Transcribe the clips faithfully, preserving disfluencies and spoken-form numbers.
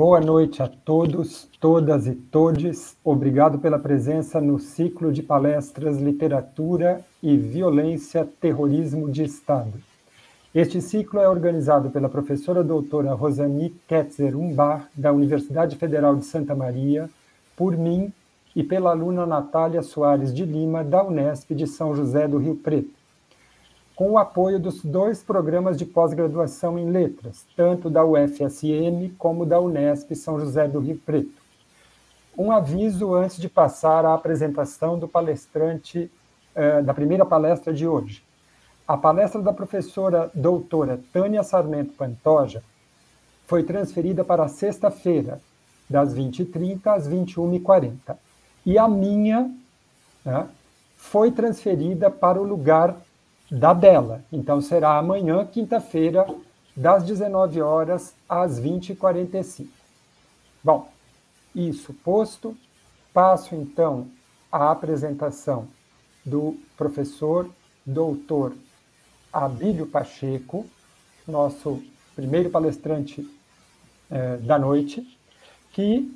Boa noite a todos, todas e todes. Obrigado pela presença no ciclo de palestras Literatura e Violência, Terrorismo de Estado. Este ciclo é organizado pela professora doutora Rosani Ketzer-Umbar, da Universidade Federal de Santa Maria, por mim e pela aluna Natália Soares de Lima, da Unesp de São José do Rio Preto, com o apoio dos dois programas de pós-graduação em letras, tanto da U F S M como da Unesp São José do Rio Preto. Um aviso antes de passar à apresentação do palestrante, eh, da primeira palestra de hoje. A palestra da professora doutora Tânia Sarmento Pantoja foi transferida para sexta-feira, das vinte e trinta às vinte e uma e quarenta. E a minha, né, foi transferida para o lugar da dela. Então, será amanhã, quinta-feira, das dezenove horas às vinte e quarenta e cinco. Bom, isso posto, passo, então, a apresentação do professor doutor Abílio Pacheco, nosso primeiro palestrante eh, da noite, que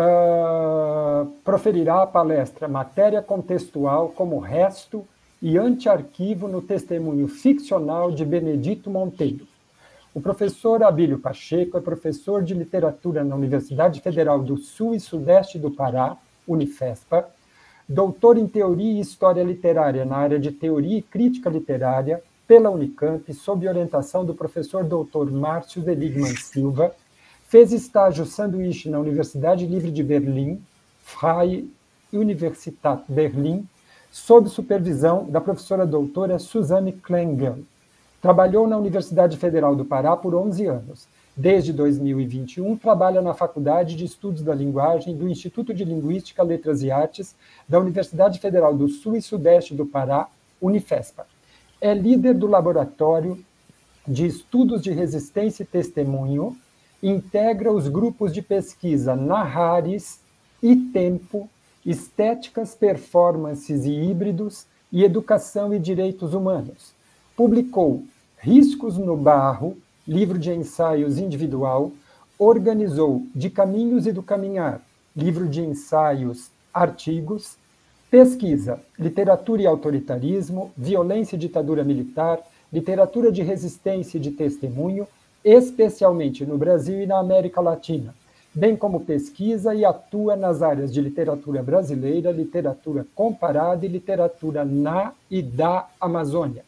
uh, proferirá a palestra Matéria Contextual como Resto e Antiarquivo no Testemunho Ficcional de Benedito Monteiro. O professor Abílio Pacheco é professor de literatura na Universidade Federal do Sul e Sudeste do Pará, Unifespa, doutor em Teoria e História Literária na área de Teoria e Crítica Literária pela Unicamp, sob orientação do professor doutor Márcio Deligman Silva, fez estágio sanduíche na Universidade Livre de Berlim, Freie Universität Berlin, sob supervisão da professora doutora Suzane Klengel. Trabalhou na Universidade Federal do Pará por onze anos. Desde dois mil e vinte e um, trabalha na Faculdade de Estudos da Linguagem do Instituto de Linguística, Letras e Artes da Universidade Federal do Sul e Sudeste do Pará, Unifespa. É líder do Laboratório de Estudos de Resistência e Testemunho, integra os grupos de pesquisa Narrares e Tempo, Estéticas, Performances e Híbridos e Educação e Direitos Humanos. Publicou Riscos no Barro, livro de ensaios individual, organizou De Caminhos e do Caminhar, livro de ensaios, artigos, pesquisa Literatura e Autoritarismo, Violência e Ditadura Militar, Literatura de Resistência e de Testemunho, especialmente no Brasil e na América Latina, bem como pesquisa e atua nas áreas de literatura brasileira, literatura comparada e literatura na e da Amazônia.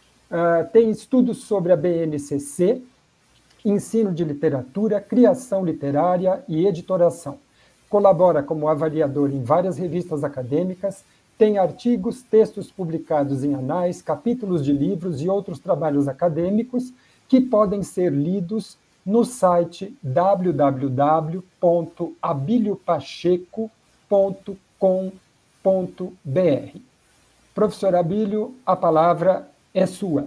Uh, tem estudos sobre a B N C C, ensino de literatura, criação literária e editoração. Colabora como avaliador em várias revistas acadêmicas, tem artigos, textos publicados em anais, capítulos de livros e outros trabalhos acadêmicos que podem ser lidos no site w w w ponto abilio pacheco ponto com ponto b r. Professor Abílio, a palavra é sua.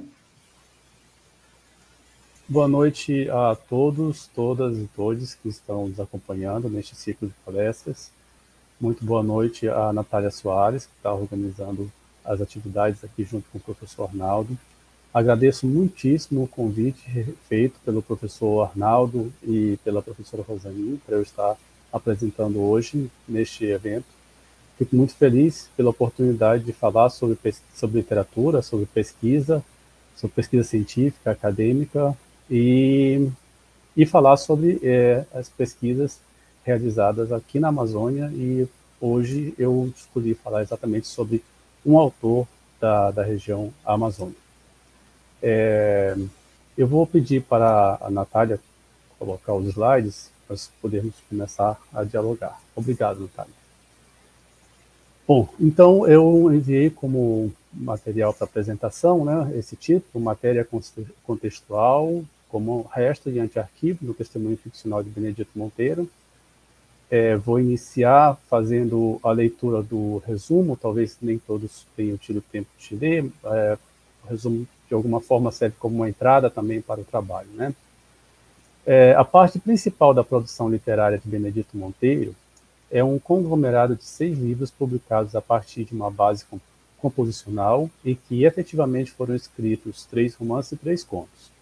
Boa noite a todos, todas e todos que estão nos acompanhando neste ciclo de palestras. Muito boa noite a Natália Soares, que está organizando as atividades aqui junto com o professor Arnaldo. Agradeço muitíssimo o convite feito pelo professor Arnaldo e pela professora Rosani para eu estar apresentando hoje neste evento. Fico muito feliz pela oportunidade de falar sobre, sobre literatura, sobre pesquisa, sobre pesquisa científica, acadêmica e, e falar sobre é, as pesquisas realizadas aqui na Amazônia. E hoje eu escolhi falar exatamente sobre um autor da, da região Amazônia. É, eu vou pedir para a Natália colocar os slides para podermos começar a dialogar. Obrigado, Natália. Bom, então eu enviei como material para apresentação, né, esse título, Matéria Contextual como Resto e Antiarquivo no Testemunho Ficcional de Benedito Monteiro. É, vou iniciar fazendo a leitura do resumo, talvez nem todos tenham tido tempo de ler, é, o resumo de alguma forma serve como uma entrada também para o trabalho, né? É, a parte principal da produção literária de Benedito Monteiro é um conglomerado de seis livros publicados a partir de uma base composicional em que efetivamente foram escritos três romances e três contos.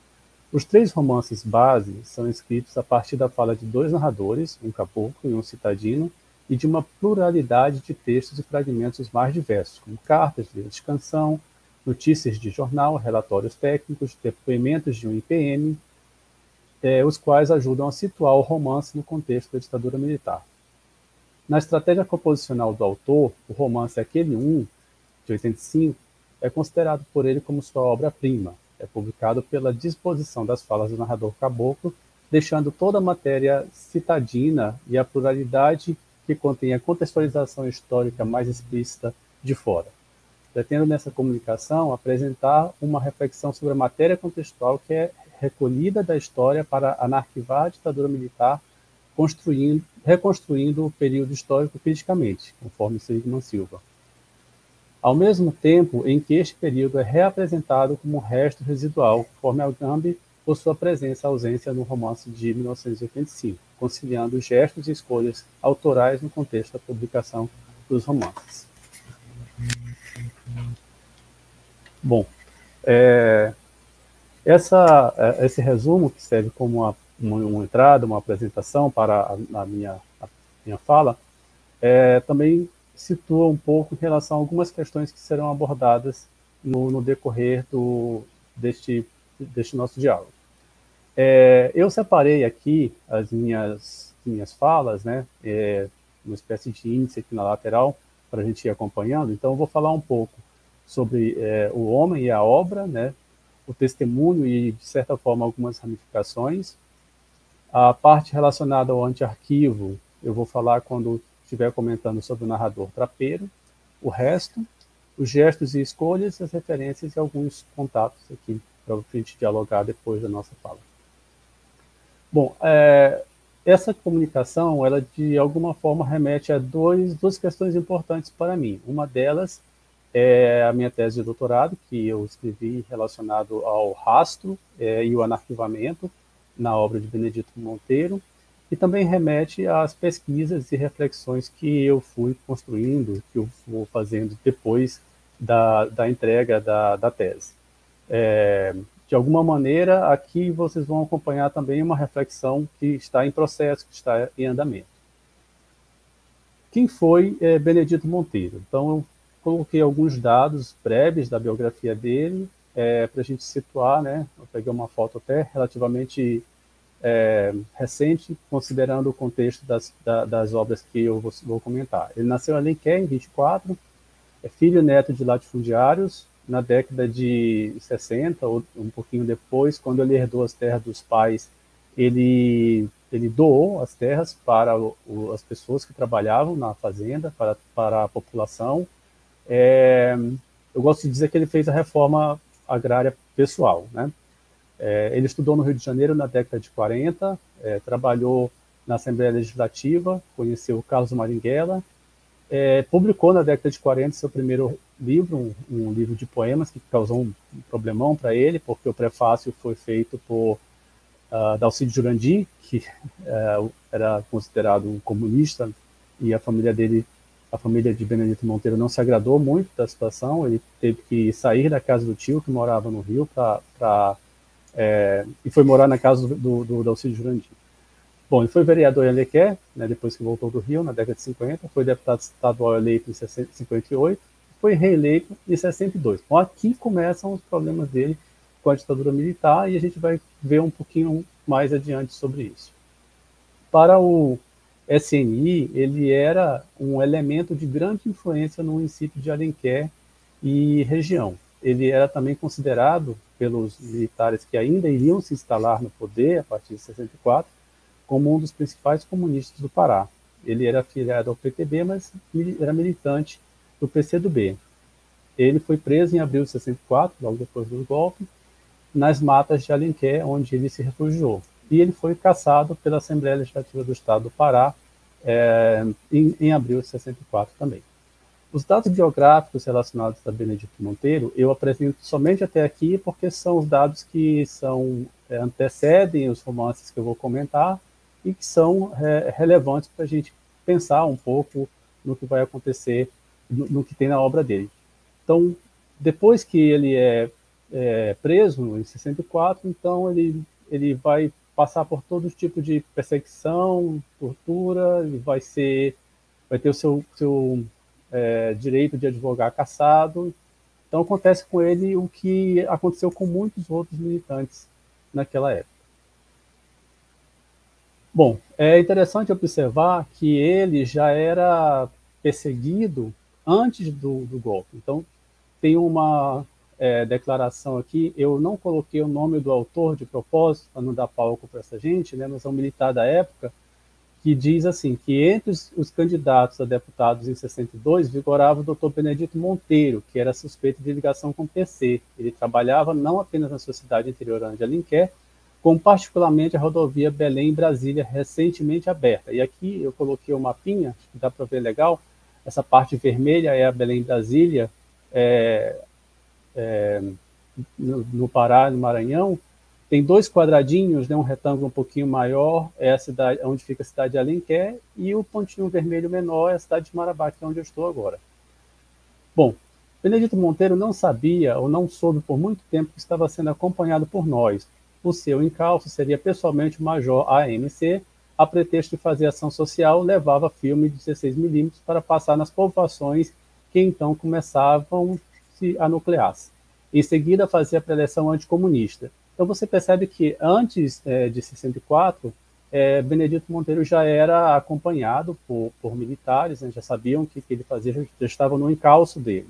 Os três romances base são escritos a partir da fala de dois narradores, um caboclo e um citadino, e de uma pluralidade de textos e fragmentos mais diversos, como cartas, livros de canção, notícias de jornal, relatórios técnicos, depoimentos de um I P M, eh, os quais ajudam a situar o romance no contexto da ditadura militar. Na estratégia composicional do autor, o romance Aquele Um, de oitenta e cinco, é considerado por ele como sua obra-prima. É publicado pela disposição das falas do narrador caboclo, deixando toda a matéria citadina e a pluralidade que contém a contextualização histórica mais explícita de fora. Pretendo nessa comunicação apresentar uma reflexão sobre a matéria contextual que é recolhida da história para anarquivar a ditadura militar, construindo, reconstruindo o período histórico criticamente, conforme Seligman Silva. Ao mesmo tempo em que este período é reapresentado como um resto residual, conforme Agamben, por sua presença e ausência no romance de mil novecentos e oitenta e cinco, conciliando gestos e escolhas autorais no contexto da publicação dos romances. Bom, é, essa, esse resumo, que serve como uma, uma, uma entrada, uma apresentação para a, a, minha, a minha fala, é, também situa um pouco em relação a algumas questões que serão abordadas no, no decorrer do, deste, deste nosso diálogo. É, eu separei aqui as minhas, minhas falas, né, é, uma espécie de índice aqui na lateral, para a gente ir acompanhando. Então, eu vou falar um pouco sobre é, o homem e a obra, né, o testemunho e, de certa forma, algumas ramificações. A parte relacionada ao antiarquivo, eu vou falar quando estiver comentando sobre o narrador trapeiro. O resto, os gestos e escolhas, as referências e alguns contatos aqui, para a gente dialogar depois da nossa fala. Bom, é, essa comunicação, ela de alguma forma remete a dois, duas questões importantes para mim. Uma delas é a minha tese de doutorado, que eu escrevi relacionado ao rastro é, e o anarquivamento na obra de Benedito Monteiro, e também remete às pesquisas e reflexões que eu fui construindo, que eu vou fazendo depois da, da entrega da, da tese. É, de alguma maneira, aqui vocês vão acompanhar também uma reflexão que está em processo, que está em andamento. Quem foi é, Benedito Monteiro? Então, eu coloquei alguns dados breves da biografia dele, é, para a gente situar, né? Eu peguei uma foto até relativamente é, recente, considerando o contexto das, da, das obras que eu vou, vou comentar. Ele nasceu em Alenquer, em vinte e quatro, é filho e neto de latifundiários. Na década de sessenta, ou um pouquinho depois, quando ele herdou as terras dos pais, ele, ele doou as terras para o, o, as pessoas que trabalhavam na fazenda, para, para a população. É, eu gosto de dizer que ele fez a reforma agrária pessoal, né? É, ele estudou no Rio de Janeiro na década de quarenta, é, trabalhou na Assembleia Legislativa, conheceu Carlos Marighella, é, publicou na década de quarenta seu primeiro livro, um, um livro de poemas que causou um, um problemão para ele, porque o prefácio foi feito por uh, Dalcídio Jurandir, que uh, era considerado um comunista, e a família dele, a família de Benedito Monteiro, não se agradou muito da situação. Ele teve que sair da casa do tio, que morava no Rio, para É, e foi morar na casa do, do, do Dalcídio Jurandir. Bom, ele foi vereador em Alenquer, né, depois que voltou do Rio, na década de cinquenta, foi deputado estadual eleito em cinquenta e oito, foi reeleito em sessenta e dois. Bom, aqui começam os problemas dele com a ditadura militar, e a gente vai ver um pouquinho mais adiante sobre isso. Para o S N I, ele era um elemento de grande influência no município de Alenquer e região. Ele era também considerado, pelos militares que ainda iriam se instalar no poder a partir de sessenta e quatro, como um dos principais comunistas do Pará. Ele era afiliado ao P T B, mas era militante do P C do B. Ele foi preso em abril de sessenta e quatro, logo depois do golpe, nas matas de Alenquer, onde ele se refugiou. E ele foi cassado pela Assembleia Legislativa do Estado do Pará é, em, em abril de sessenta e quatro também. Os dados biográficos relacionados a Benedito Monteiro eu apresento somente até aqui, porque são os dados que são, é, antecedem os romances que eu vou comentar e que são é, relevantes para a gente pensar um pouco no que vai acontecer, no, no que tem na obra dele. Então, depois que ele é é, preso em sessenta e quatro, então ele, ele vai passar por todo tipo de perseguição, tortura, ele vai ser, vai ter o seu, seu é, direito de advogar cassado. Então acontece com ele o que aconteceu com muitos outros militantes naquela época. Bom, é interessante observar que ele já era perseguido antes do, do golpe. Então, tem uma é, declaração aqui, eu não coloquei o nome do autor de propósito, para não dar palco para essa gente, né, mas é um militar da época, que diz assim, que entre os, os candidatos a deputados em sessenta e dois, vigorava o doutor Benedito Monteiro, que era suspeito de ligação com o P C. Ele trabalhava não apenas na sua cidade interiorana de Alenquer, como particularmente a rodovia Belém-Brasília, recentemente aberta. E aqui eu coloquei o um mapinha, acho que dá para ver legal, essa parte vermelha é a Belém-Brasília, é, é, no, no Pará, no Maranhão. Tem dois quadradinhos, né, um retângulo um pouquinho maior, é a cidade onde fica a cidade de Alenquer, e o pontinho vermelho menor é a cidade de Marabá, que é onde eu estou agora. Bom, Benedito Monteiro não sabia ou não soube por muito tempo que estava sendo acompanhado por nós. O seu encalço seria pessoalmente o major A M C, a pretexto de fazer ação social, levava filme de dezesseis milímetros para passar nas povoações que então começavam a nuclear-se. Em seguida, fazia a preleção anticomunista. Então você percebe que antes é, de sessenta e quatro, é, Benedito Monteiro já era acompanhado por, por militares, né, já sabiam o que, que ele fazia, já estavam no encalço dele.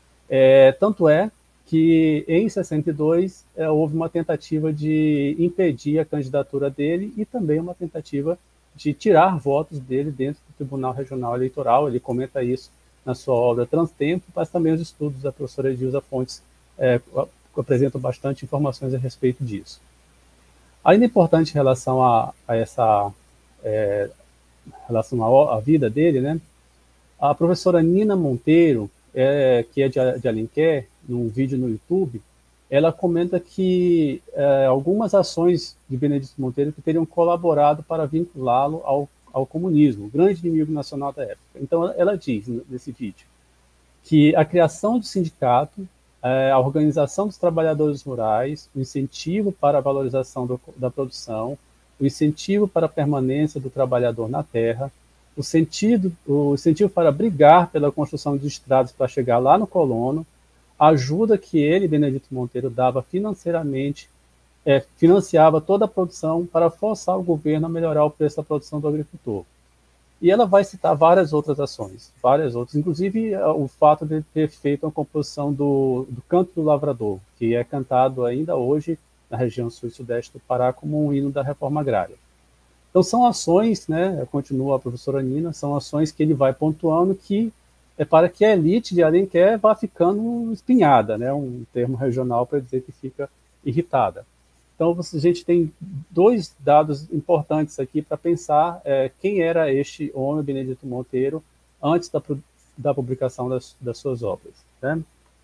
É, tanto é que em sessenta e dois é, houve uma tentativa de impedir a candidatura dele e também uma tentativa de tirar votos dele dentro do Tribunal Regional Eleitoral. Ele comenta isso na sua obra Transtempo, mas também os estudos da professora Edilza Fontes é, apresentam bastante informações a respeito disso. Ainda importante em relação a, a essa é, relação à, à vida dele, né? A professora Nina Monteiro, é, que é de, de Alenquer, num vídeo no YouTube, ela comenta que é, algumas ações de Benedito Monteiro que teriam colaborado para vinculá-lo ao, ao comunismo, o grande inimigo nacional da época. Então ela diz nesse vídeo que a criação do sindicato, a organização dos trabalhadores rurais, o incentivo para a valorização do, da produção, o incentivo para a permanência do trabalhador na terra, o, sentido, o incentivo para brigar pela construção de estradas para chegar lá no colono, a ajuda que ele, Benedito Monteiro, dava financeiramente, é, financiava toda a produção para forçar o governo a melhorar o preço da produção do agricultor. E ela vai citar várias outras ações, várias outras, inclusive o fato de ter feito a composição do, do Canto do Lavrador, que é cantado ainda hoje na região sul e sudeste do Pará como um hino da reforma agrária. Então são ações, né, continua a professora Nina, são ações que ele vai pontuando que é para que a elite de Alenquer vá ficando espinhada, né, um termo regional para dizer que fica irritada. Então, a gente tem dois dados importantes aqui para pensar é, quem era este homem, Benedito Monteiro, antes da, da publicação das, das suas obras. Né?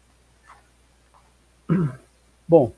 Bom,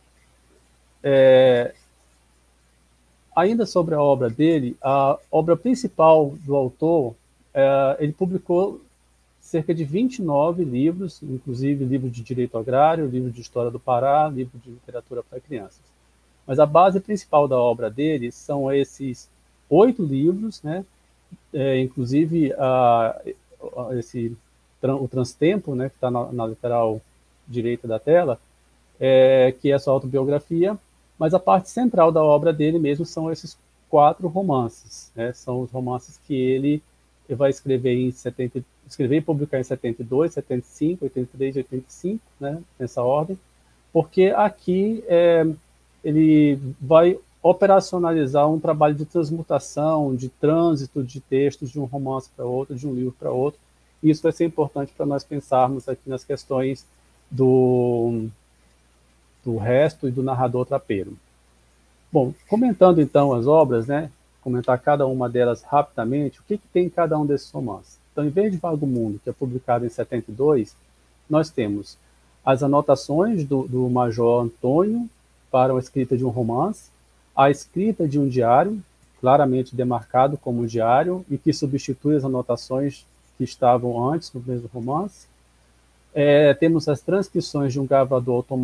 é, ainda sobre a obra dele, a obra principal do autor, é, ele publicou cerca de vinte e nove livros, inclusive livro de direito agrário, livro de história do Pará, livro de literatura para crianças. Mas a base principal da obra dele são esses oito livros, né? É, inclusive a, a, esse, o Transtempo, né, que está na, na lateral direita da tela, é, que é a sua autobiografia, mas a parte central da obra dele mesmo são esses quatro romances, né? São os romances que ele vai escrever em setenta, escrever e publicar em setenta e dois, setenta e cinco, oitenta e três e oitenta e cinco, né, nessa ordem, porque aqui é, ele vai operacionalizar um trabalho de transmutação, de trânsito de textos de um romance para outro, de um livro para outro, e isso vai ser importante para nós pensarmos aqui nas questões do, do resto e do narrador trapeiro. Bom, comentando então as obras, né, comentar cada uma delas rapidamente, o que, que tem em cada um desses romances. Então, em vez de Vago Mundo, que é publicado em setenta e dois, nós temos as anotações do, do Major Antônio para a escrita de um romance, a escrita de um diário, claramente demarcado como diário, e que substitui as anotações que estavam antes no mesmo romance. É, temos as transcrições de um gravador automático,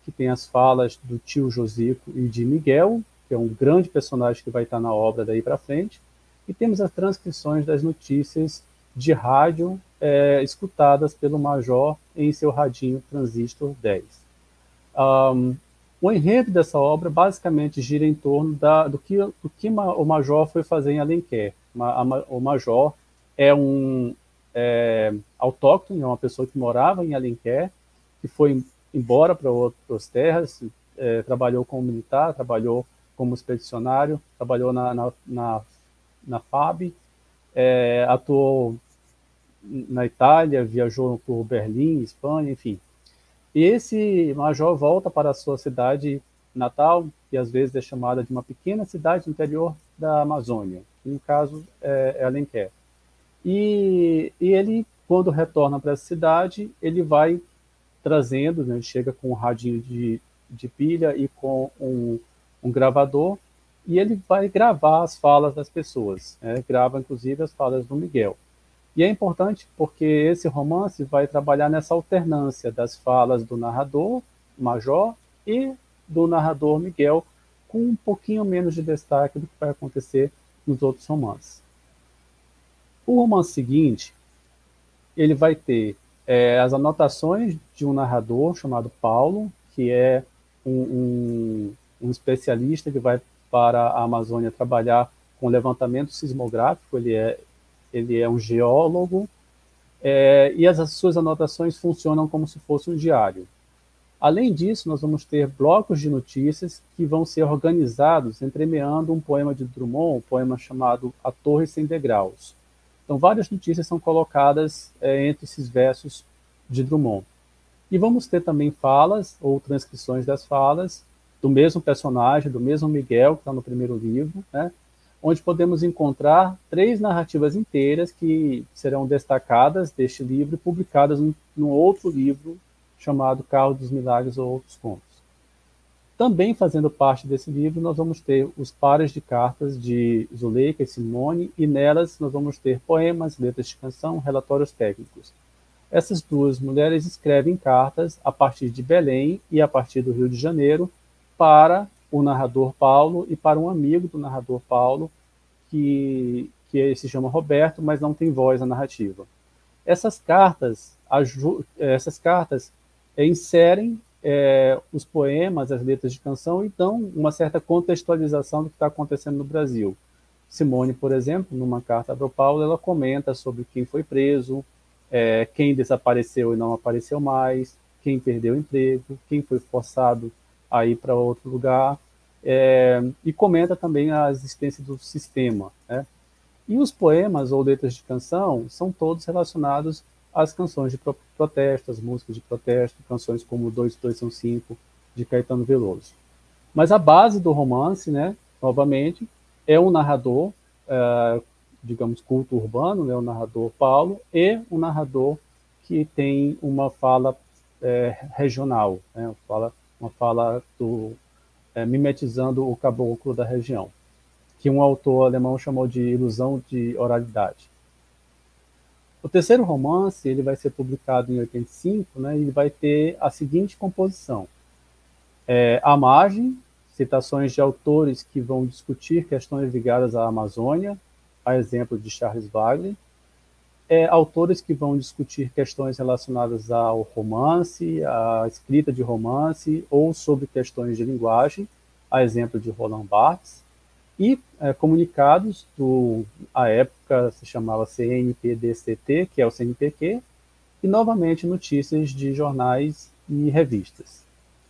que tem as falas do tio Josico e de Miguel, que é um grande personagem que vai estar na obra daí para frente, e temos as transcrições das notícias de rádio é, escutadas pelo Major em seu radinho Transistor dez. Um, o enredo dessa obra basicamente gira em torno da, do, que, do que o Major foi fazer em Alenquer. O Major é um é, autóctone, é uma pessoa que morava em Alenquer, que foi embora para outras terras, é, trabalhou como militar, trabalhou como expedicionário, trabalhou na, na, na, na F A B, é, atuou na Itália, viajou por Berlim, Espanha, enfim. E esse major volta para a sua cidade natal, que às vezes é chamada de uma pequena cidade no interior da Amazônia, que no caso é, é Alenquer. E, e ele, quando retorna para essa cidade, ele vai trazendo, né, chega com um radinho de, de pilha e com um, um gravador, e ele vai gravar as falas das pessoas, né, grava inclusive as falas do Miguel. E é importante porque esse romance vai trabalhar nessa alternância das falas do narrador, Major, e do narrador Miguel, com um pouquinho menos de destaque do que vai acontecer nos outros romances. O romance seguinte, ele vai ter é, as anotações de um narrador chamado Paulo, que é um, um, um especialista que vai para a Amazônia trabalhar com levantamento sismográfico, ele é ele é um geólogo, é, e as, as suas anotações funcionam como se fosse um diário. Além disso, nós vamos ter blocos de notícias que vão ser organizados entremeando um poema de Drummond, um poema chamado A Torre Sem Degraus. Então, várias notícias são colocadas é, entre esses versos de Drummond. E vamos ter também falas ou transcrições das falas do mesmo personagem, do mesmo Miguel, que está no primeiro livro, né? Onde podemos encontrar três narrativas inteiras que serão destacadas deste livro e publicadas num, num outro livro chamado Carro dos Milagres ou Outros Contos. Também fazendo parte desse livro, nós vamos ter os pares de cartas de Zuleika e Simone, e nelas nós vamos ter poemas, letras de canção, relatórios técnicos. Essas duas mulheres escrevem cartas a partir de Belém e a partir do Rio de Janeiro para o narrador Paulo e para um amigo do narrador Paulo, que, que se chama Roberto, mas não tem voz na narrativa. Essas cartas, essas cartas é, inserem é, os poemas, as letras de canção, e dão uma certa contextualização do que está acontecendo no Brasil. Simone, por exemplo, numa carta para o Paulo, ela comenta sobre quem foi preso, é, quem desapareceu e não apareceu mais, quem perdeu o emprego, quem foi forçado a ir para outro lugar, é, e comenta também a existência do sistema, né? E os poemas ou letras de canção são todos relacionados às canções de protesto, às músicas de protesto, canções como Dois, Dois São Cinco, de Caetano Veloso. Mas a base do romance, né, novamente, é um narrador, é, digamos, culto urbano, né, o narrador Paulo, e um narrador que tem uma fala é, regional, né, uma fala, uma fala do, é, mimetizando o caboclo da região, que um autor alemão chamou de ilusão de oralidade. O terceiro romance ele vai ser publicado em oitenta e cinco, né, e ele vai ter a seguinte composição. É, à margem, citações de autores que vão discutir questões ligadas à Amazônia, a exemplo de Charles Wagner, é, autores que vão discutir questões relacionadas ao romance, à escrita de romance, ou sobre questões de linguagem, a exemplo de Roland Barthes, e é, comunicados do, à época se chamava C N P D C T, que é o C N P Q, e novamente notícias de jornais e revistas.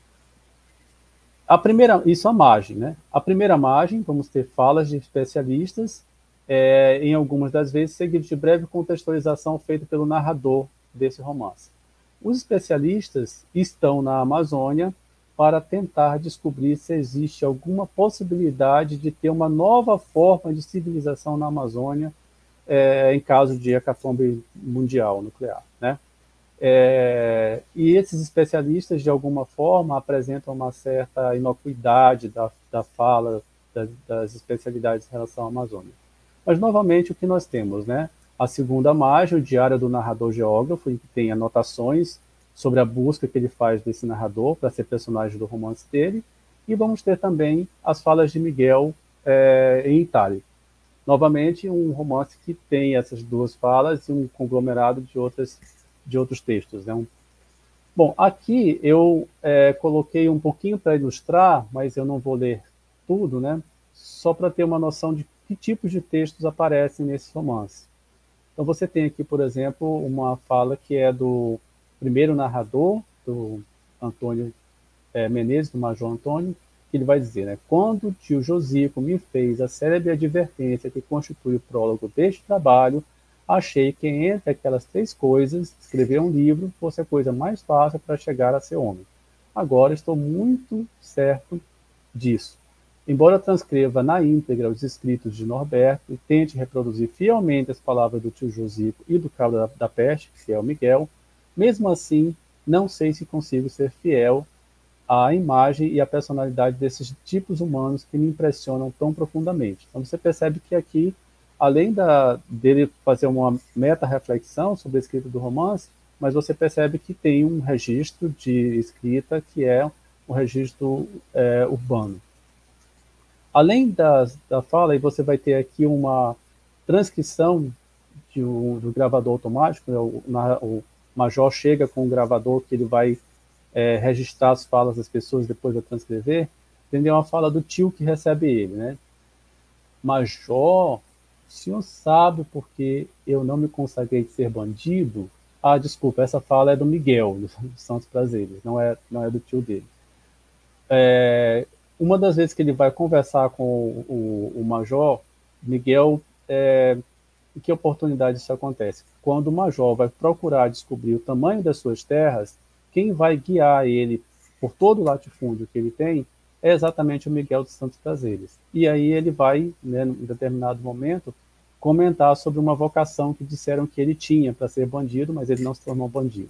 A primeira, isso à margem, né? A primeira margem, vamos ter falas de especialistas, é, em algumas das vezes seguido de breve contextualização feita pelo narrador desse romance. Os especialistas estão na Amazônia para tentar descobrir se existe alguma possibilidade de ter uma nova forma de civilização na Amazônia é, em caso de hecatombe mundial nuclear, né? É, e esses especialistas, de alguma forma, apresentam uma certa inocuidade da, da fala das, das especialidades em relação à Amazônia. Mas, novamente, o que nós temos, né? A segunda margem, o diário do narrador geógrafo, em que tem anotações sobre a busca que ele faz desse narrador para ser personagem do romance dele, e vamos ter também as falas de Miguel é, em itálico. Novamente, um romance que tem essas duas falas e um conglomerado de, outras, de outros textos. Né? Um... Bom, aqui eu é, coloquei um pouquinho para ilustrar, mas eu não vou ler tudo, né? Só para ter uma noção de que tipos de textos aparecem nesse romance. Então você tem aqui, por exemplo, uma fala que é do primeiro narrador, do Antônio é, Menezes, do Major Antônio, que ele vai dizer, né, quando o tio Josico me fez a célebre advertência que constitui o prólogo deste trabalho, achei que entre aquelas três coisas, escrever um livro fosse a coisa mais fácil para chegar a ser homem. Agora estou muito certo disso. Embora transcreva na íntegra os escritos de Norberto e tente reproduzir fielmente as palavras do tio Josico e do cabo da, da peste, que é o Miguel, mesmo assim, não sei se consigo ser fiel à imagem e à personalidade desses tipos humanos que me impressionam tão profundamente. Então você percebe que aqui, além da, dele fazer uma meta-reflexão sobre a escrita do romance, mas você percebe que tem um registro de escrita que é um registro é, urbano. Além das, da fala, e você vai ter aqui uma transcrição de um, do gravador automático, né? o, na, o Major chega com um gravador que ele vai é, registrar as falas das pessoas depois de transcrever, entendeu? Uma fala do tio que recebe ele, né? Major, o senhor sabe porque eu não me consagrei de ser bandido? Ah, desculpa, essa fala é do Miguel, dos Santos Prazeres, não é, não é do tio dele. É, uma das vezes que ele vai conversar com o, o, o Major, Miguel, é, em que oportunidade isso acontece? Quando o Major vai procurar descobrir o tamanho das suas terras, quem vai guiar ele por todo o latifúndio que ele tem é exatamente o Miguel dos Santos Prazeres. E aí ele vai, né, em determinado momento, comentar sobre uma vocação que disseram que ele tinha para ser bandido, mas ele não se tornou bandido.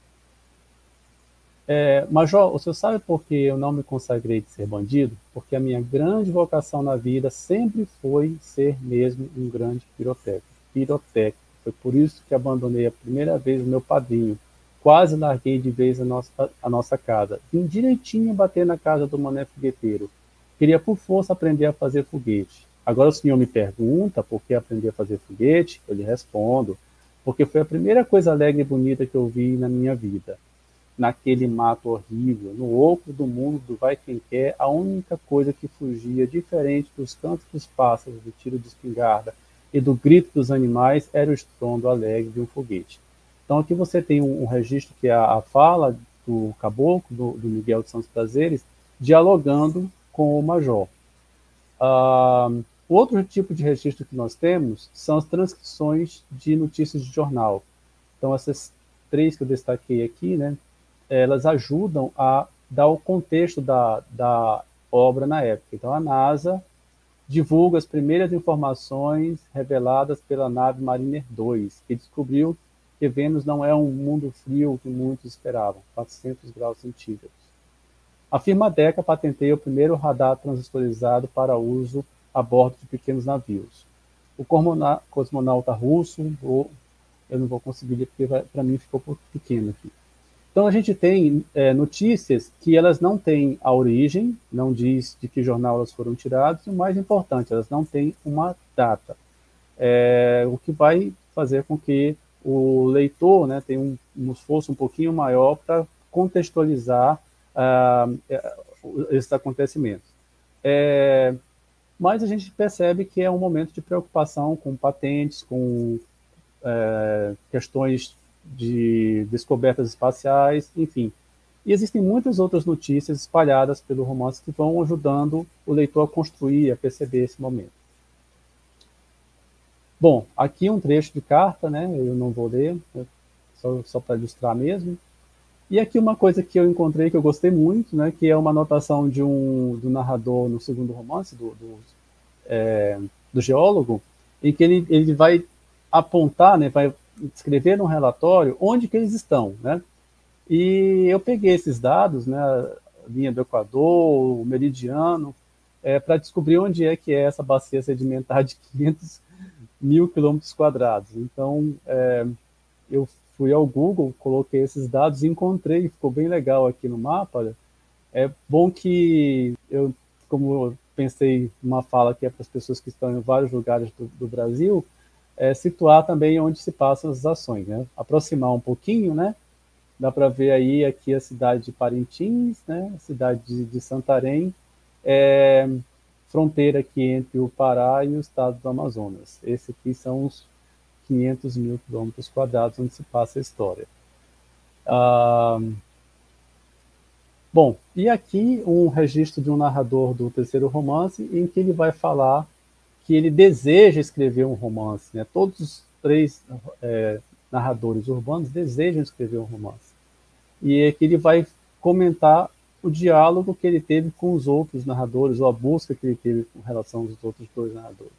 É, Major, o senhor sabe por que eu não me consagrei de ser bandido? Porque a minha grande vocação na vida sempre foi ser mesmo um grande pirotécnico. Pirotécnico. Foi por isso que abandonei a primeira vez o meu padrinho. Quase larguei de vez a nossa, a nossa casa. Vim direitinho bater na casa do mané fogueteiro. Queria por força aprender a fazer foguete. Agora o senhor me pergunta por que aprender a fazer foguete? Eu lhe respondo. Porque foi a primeira coisa alegre e bonita que eu vi na minha vida. Naquele mato horrível, no oco do mundo do vai quem quer, a única coisa que fugia, diferente dos cantos dos pássaros, do tiro de espingarda e do grito dos animais, era o estrondo alegre de um foguete. Então aqui você tem um, um registro que é a, a fala do caboclo, do, do Miguel de Santos Prazeres, dialogando com o Major. Ah, o outro tipo de registro que nós temos são as transcrições de notícias de jornal. Então essas três que eu destaquei aqui, né, elas ajudam a dar o contexto da, da obra na época. Então, a NASA divulga as primeiras informações reveladas pela nave Mariner dois, que descobriu que Vênus não é um mundo frio que muitos esperavam, quatrocentos graus centígrados. A firma Decca patenteia o primeiro radar transistorizado para uso a bordo de pequenos navios. O cosmonauta russo, ou, eu não vou conseguir ler porque para mim ficou um pouco pequeno aqui. Então, a gente tem é, notícias que elas não têm a origem, não diz de que jornal elas foram tiradas, e o mais importante, elas não têm uma data. É, o que vai fazer com que o leitor, né, tenha um, um esforço um pouquinho maior para contextualizar ah, esses acontecimentos. É, mas a gente percebe que é um momento de preocupação com patentes, com é, questões de descobertas espaciais, enfim. E existem muitas outras notícias espalhadas pelo romance que vão ajudando o leitor a construir, a perceber esse momento. Bom, aqui um trecho de carta, né? Eu não vou ler, só, só para ilustrar mesmo. E aqui uma coisa que eu encontrei que eu gostei muito, né? Que é uma anotação de um do narrador no segundo romance, do, do, é, do geólogo, em que ele, ele vai apontar, né? Vai escrever num relatório onde que eles estão, né? E eu peguei esses dados, né, a linha do Equador, o meridiano, é, para descobrir onde é que é essa bacia sedimentar de quinhentos mil quilômetros quadrados. Então, é, eu fui ao Google, coloquei esses dados e encontrei, ficou bem legal aqui no mapa. Olha. É bom que eu, como eu pensei numa fala que é para as pessoas que estão em vários lugares do, do Brasil, é situar também onde se passam as ações, né? Aproximar um pouquinho, né? Dá para ver aí aqui a cidade de Parintins, né? A cidade de, de Santarém, é, fronteira aqui entre o Pará e o estado do Amazonas. Esse aqui são os quinhentos mil quilômetros quadrados onde se passa a história. Ah, Bom, e aqui um registro de um narrador do terceiro romance em que ele vai falar que ele deseja escrever um romance, né? Todos os três é, narradores urbanos desejam escrever um romance. E aqui ele vai comentar o diálogo que ele teve com os outros narradores, ou a busca que ele teve com relação aos outros dois narradores.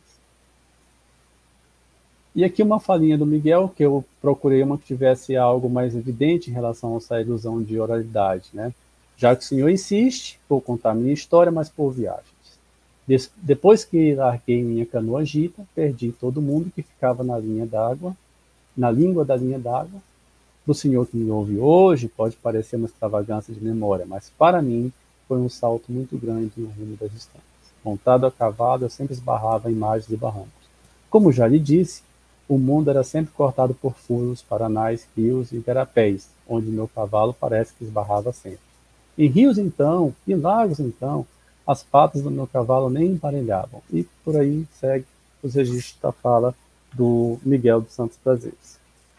E aqui uma falinha do Miguel, que eu procurei uma que tivesse algo mais evidente em relação a essa ilusão de oralidade, né? Já que o senhor insiste, vou contar minha história, mas por viagens. Des depois que larguei minha canoa agita, perdi todo mundo que ficava na linha d'água, na língua da linha d'água. Para o senhor que me ouve hoje, pode parecer uma extravagância de memória, mas para mim foi um salto muito grande no rumo das distâncias. Montado a cavalo, eu sempre esbarrava em margens e barrancos. Como já lhe disse, o mundo era sempre cortado por furos, paranais, rios e igarapés, onde meu cavalo parece que esbarrava sempre. Em rios, então, e lagos, então, as patas do meu cavalo nem emparelhavam. E por aí segue os registros da fala do Miguel dos Santos Prazeres.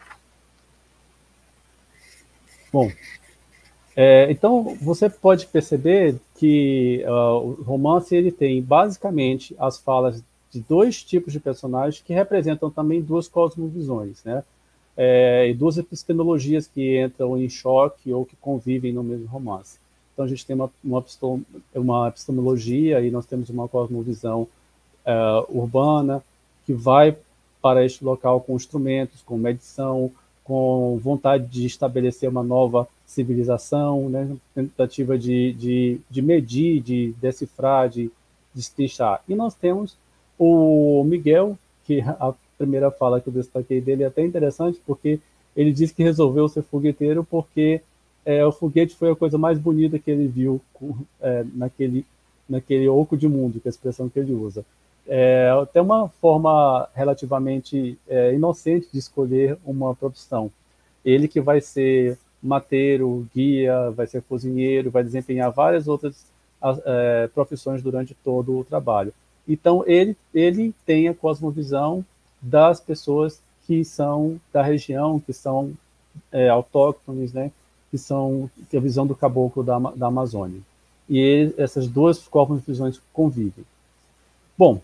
Bom, é, então você pode perceber que uh, o romance ele tem basicamente as falas de dois tipos de personagens que representam também duas cosmovisões, né? É, e duas epistemologias que entram em choque ou que convivem no mesmo romance. Então a gente tem uma, uma, uma epistemologia e nós temos uma cosmovisão uh, urbana que vai para este local com instrumentos, com medição, com vontade de estabelecer uma nova civilização, né? Tentativa de, de, de medir, de decifrar, de destrinchar. E nós temos o Miguel, que a primeira fala que eu destaquei dele é até interessante, porque ele disse que resolveu ser fogueteiro porque é, o foguete foi a coisa mais bonita que ele viu é, naquele, naquele oco de mundo, que é a expressão que ele usa. É até uma forma relativamente é, inocente de escolher uma profissão. Ele que vai ser mateiro, guia, vai ser cozinheiro, vai desempenhar várias outras é, profissões durante todo o trabalho. Então, ele, ele tem a cosmovisão das pessoas que são da região, que são é, autóctones, né? Que são que é a visão do caboclo da, da Amazônia. E ele, essas duas cosmovisões convivem. Bom,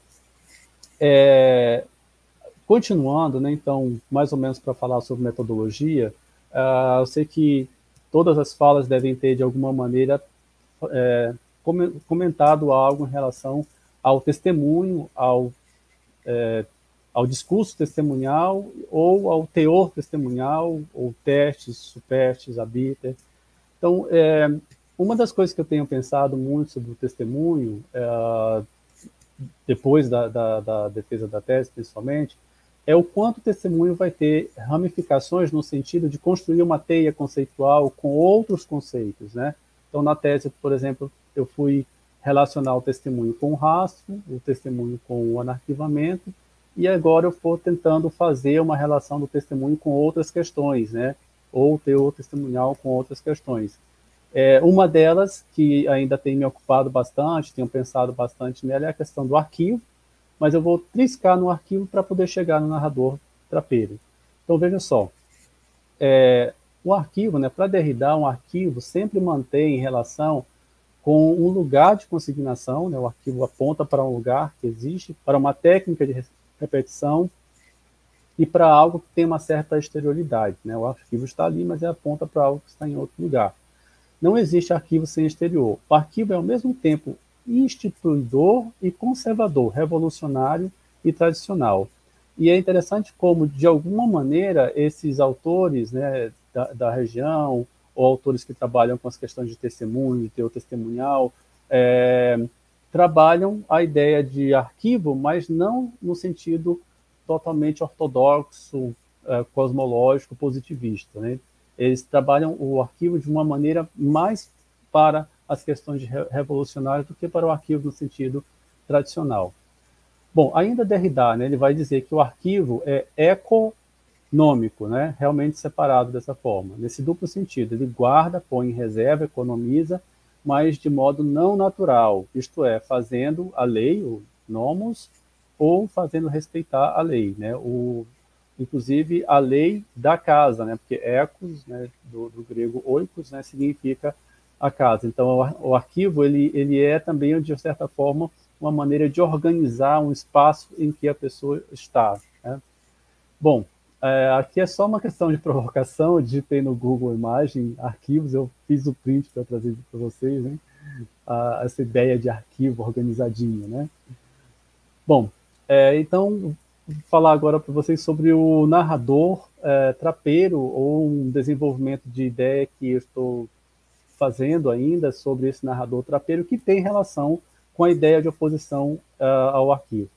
é, continuando, né, então, mais ou menos para falar sobre metodologia, uh, eu sei que todas as falas devem ter, de alguma maneira, é, comentado algo em relação ao testemunho, ao, é, ao discurso testemunhal, ou ao teor testemunhal, ou testes, supestes, habiter. Então, é, uma das coisas que eu tenho pensado muito sobre o testemunho, é, depois da, da, da defesa da tese, principalmente, é o quanto o testemunho vai ter ramificações no sentido de construir uma teia conceitual com outros conceitos, né? Então, na tese, por exemplo, eu fui relacionar o testemunho com o rastro, o testemunho com o anarquivamento, e agora eu estou tentando fazer uma relação do testemunho com outras questões, né? Ou teor testemunhal com outras questões. É, uma delas, que ainda tem me ocupado bastante, tenho pensado bastante nela, é a questão do arquivo, mas eu vou triscar no arquivo para poder chegar no narrador trapeiro. Então, veja só, é, o arquivo, né, para Derrida, um arquivo sempre mantém relação com um lugar de consignação, né, o arquivo aponta para um lugar que existe, para uma técnica de repetição e para algo que tem uma certa exterioridade, né, o arquivo está ali, mas ele aponta para algo que está em outro lugar. Não existe arquivo sem exterior. O arquivo é, ao mesmo tempo, instituidor e conservador, revolucionário e tradicional. E é interessante como, de alguma maneira, esses autores, né, da, da região, ou autores que trabalham com as questões de testemunho, de teor testemunhal, é, trabalham a ideia de arquivo, mas não no sentido totalmente ortodoxo, uh, cosmológico positivista, né? Eles trabalham o arquivo de uma maneira mais para as questões revolucionárias do que para o arquivo no sentido tradicional. Bom, ainda Derrida, né, ele vai dizer que o arquivo é econômico, né, realmente separado dessa forma, nesse duplo sentido. Ele guarda, põe em reserva, economiza, mas de modo não natural, isto é, fazendo a lei, o nomos, ou fazendo respeitar a lei, né, o, inclusive a lei da casa, né, porque ecos, né, do, do grego oikos, né, significa a casa. Então, o, o arquivo ele, ele é também, de certa forma, uma maneira de organizar um espaço em que a pessoa está, né? Bom, é, aqui é só uma questão de provocação. Eu digitei no Google Imagem, arquivos, eu fiz o print para trazer para vocês, né? Ah, essa ideia de arquivo organizadinho, né? Bom, é, então, vou falar agora para vocês sobre o narrador é, trapeiro, ou um desenvolvimento de ideia que eu estou fazendo ainda sobre esse narrador trapeiro, que tem relação com a ideia de oposição uh, ao arquivo.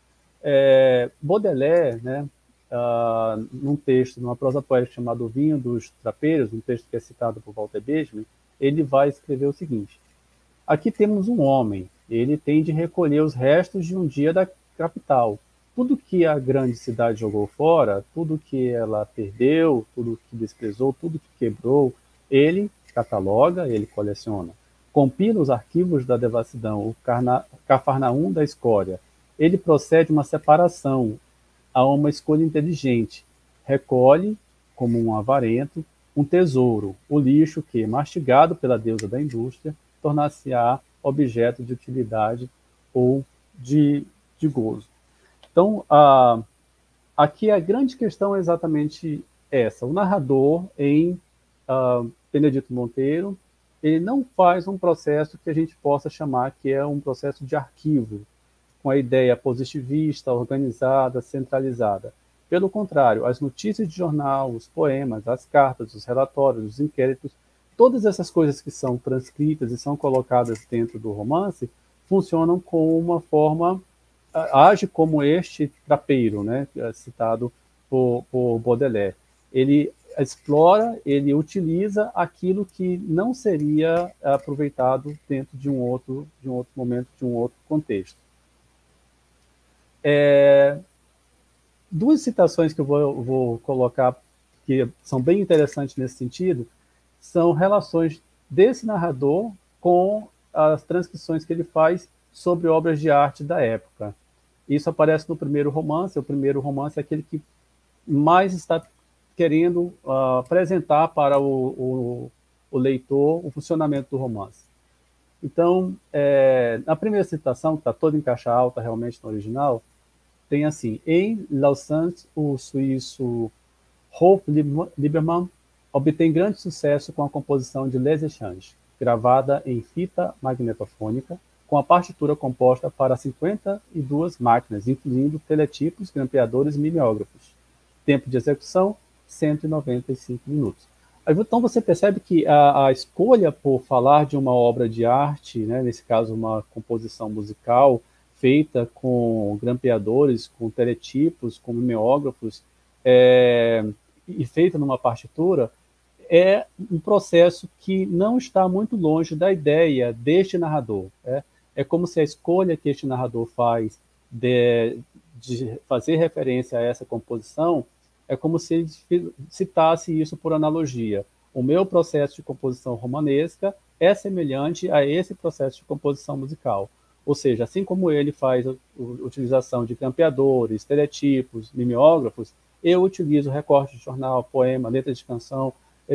É, Baudelaire, né, uh, num texto, numa prosa poética chamada O Vinho dos Trapeiros, um texto que é citado por Walter Benjamin, ele vai escrever o seguinte: aqui temos um homem, ele tem de recolher os restos de um dia da capital. Tudo que a grande cidade jogou fora, tudo que ela perdeu, tudo que desprezou, tudo que quebrou, ele cataloga, ele coleciona. Compila os arquivos da devassidão, o Cafarnaum da escória. Ele procede uma separação, a uma escolha inteligente. Recolhe, como um avarento, um tesouro, o lixo que, mastigado pela deusa da indústria, tornar-se-á objeto de utilidade ou de, de gozo. Então, a, aqui a grande questão é exatamente essa. O narrador, em uh, Benedito Monteiro, ele não faz um processo que a gente possa chamar que é um processo de arquivo, com a ideia positivista, organizada, centralizada. Pelo contrário, as notícias de jornal, os poemas, as cartas, os relatórios, os inquéritos, todas essas coisas que são transcritas e são colocadas dentro do romance, funcionam com uma forma, age como este trapeiro, né, citado por, por Baudelaire. Ele explora, ele utiliza aquilo que não seria aproveitado dentro de um outro, de um outro momento, de um outro contexto. É, duas citações que eu vou, vou colocar, que são bem interessantes nesse sentido, são relações desse narrador com as transcrições que ele faz sobre obras de arte da época. Isso aparece no primeiro romance. O primeiro romance é aquele que mais está querendo uh, apresentar para o, o, o leitor o funcionamento do romance. Então, é, na primeira citação, que está toda em caixa alta realmente no original, tem assim: em Lausanne, o suíço Rolf Liebermann obtém grande sucesso com a composição de Les Échanges, gravada em fita magnetofônica, com a partitura composta para cinquenta e duas máquinas, incluindo teletipos, grampeadores e mimeógrafos. Tempo de execução, cento e noventa e cinco minutos. Então você percebe que a, a escolha por falar de uma obra de arte, né, nesse caso uma composição musical, feita com grampeadores, com teletipos, com mimeógrafos, é, e feita numa partitura, é um processo que não está muito longe da ideia deste narrador. É, é como se a escolha que este narrador faz de, de fazer referência a essa composição é como se ele citasse isso por analogia. O meu processo de composição romanesca é semelhante a esse processo de composição musical. Ou seja, assim como ele faz a utilização de grampeadores, teletipos, mimeógrafos, eu utilizo recortes de jornal, poema, letra de canção,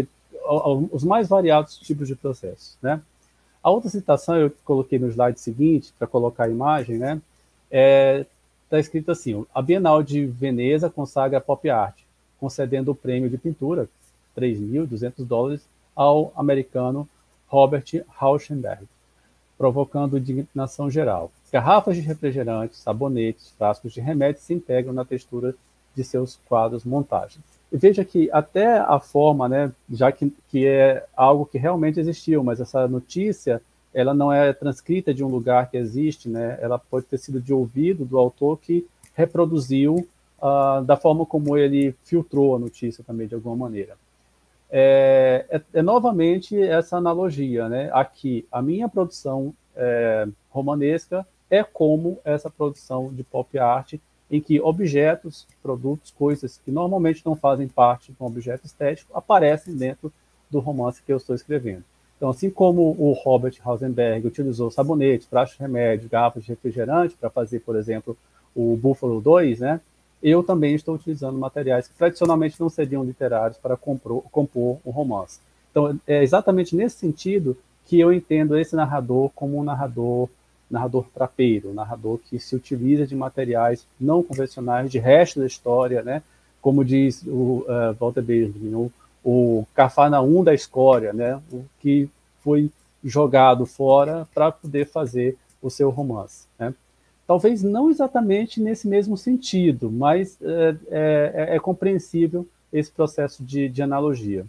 os mais variados tipos de processos, né? A outra citação eu coloquei no slide seguinte, para colocar a imagem, né? É, está escrito assim: a Bienal de Veneza consagra a pop art, concedendo o prêmio de pintura, três mil e duzentos dólares, ao americano Robert Rauschenberg, provocando indignação geral. Garrafas de refrigerantes, sabonetes, frascos de remédios se integram na textura de seus quadros montagens. E veja que até a forma, né, já que, que é algo que realmente existiu, mas essa notícia ela não é transcrita de um lugar que existe, né, ela pode ter sido de ouvido do autor que reproduziu uh, da forma como ele filtrou a notícia também, de alguma maneira. É, é, é novamente essa analogia, né? Aqui, a minha produção é, romanesca é como essa produção de pop art, em que objetos, produtos, coisas que normalmente não fazem parte de um objeto estético, aparecem dentro do romance que eu estou escrevendo. Então, assim como o Robert Rauschenberg utilizou sabonetes, frascos de remédio, garrafas de refrigerante para fazer, por exemplo, o Buffalo dois, né? Eu também estou utilizando materiais que tradicionalmente não seriam literários para compor, compor um romance. Então, é exatamente nesse sentido que eu entendo esse narrador como um narrador, narrador trapeiro, um narrador que se utiliza de materiais não convencionais, de resto da história, né? Como diz o uh, Walter Benjamin, o, o Cafarnaum da escória, né? O que foi jogado fora para poder fazer o seu romance, né? Talvez não exatamente nesse mesmo sentido, mas é, é, é compreensível esse processo de, de analogia.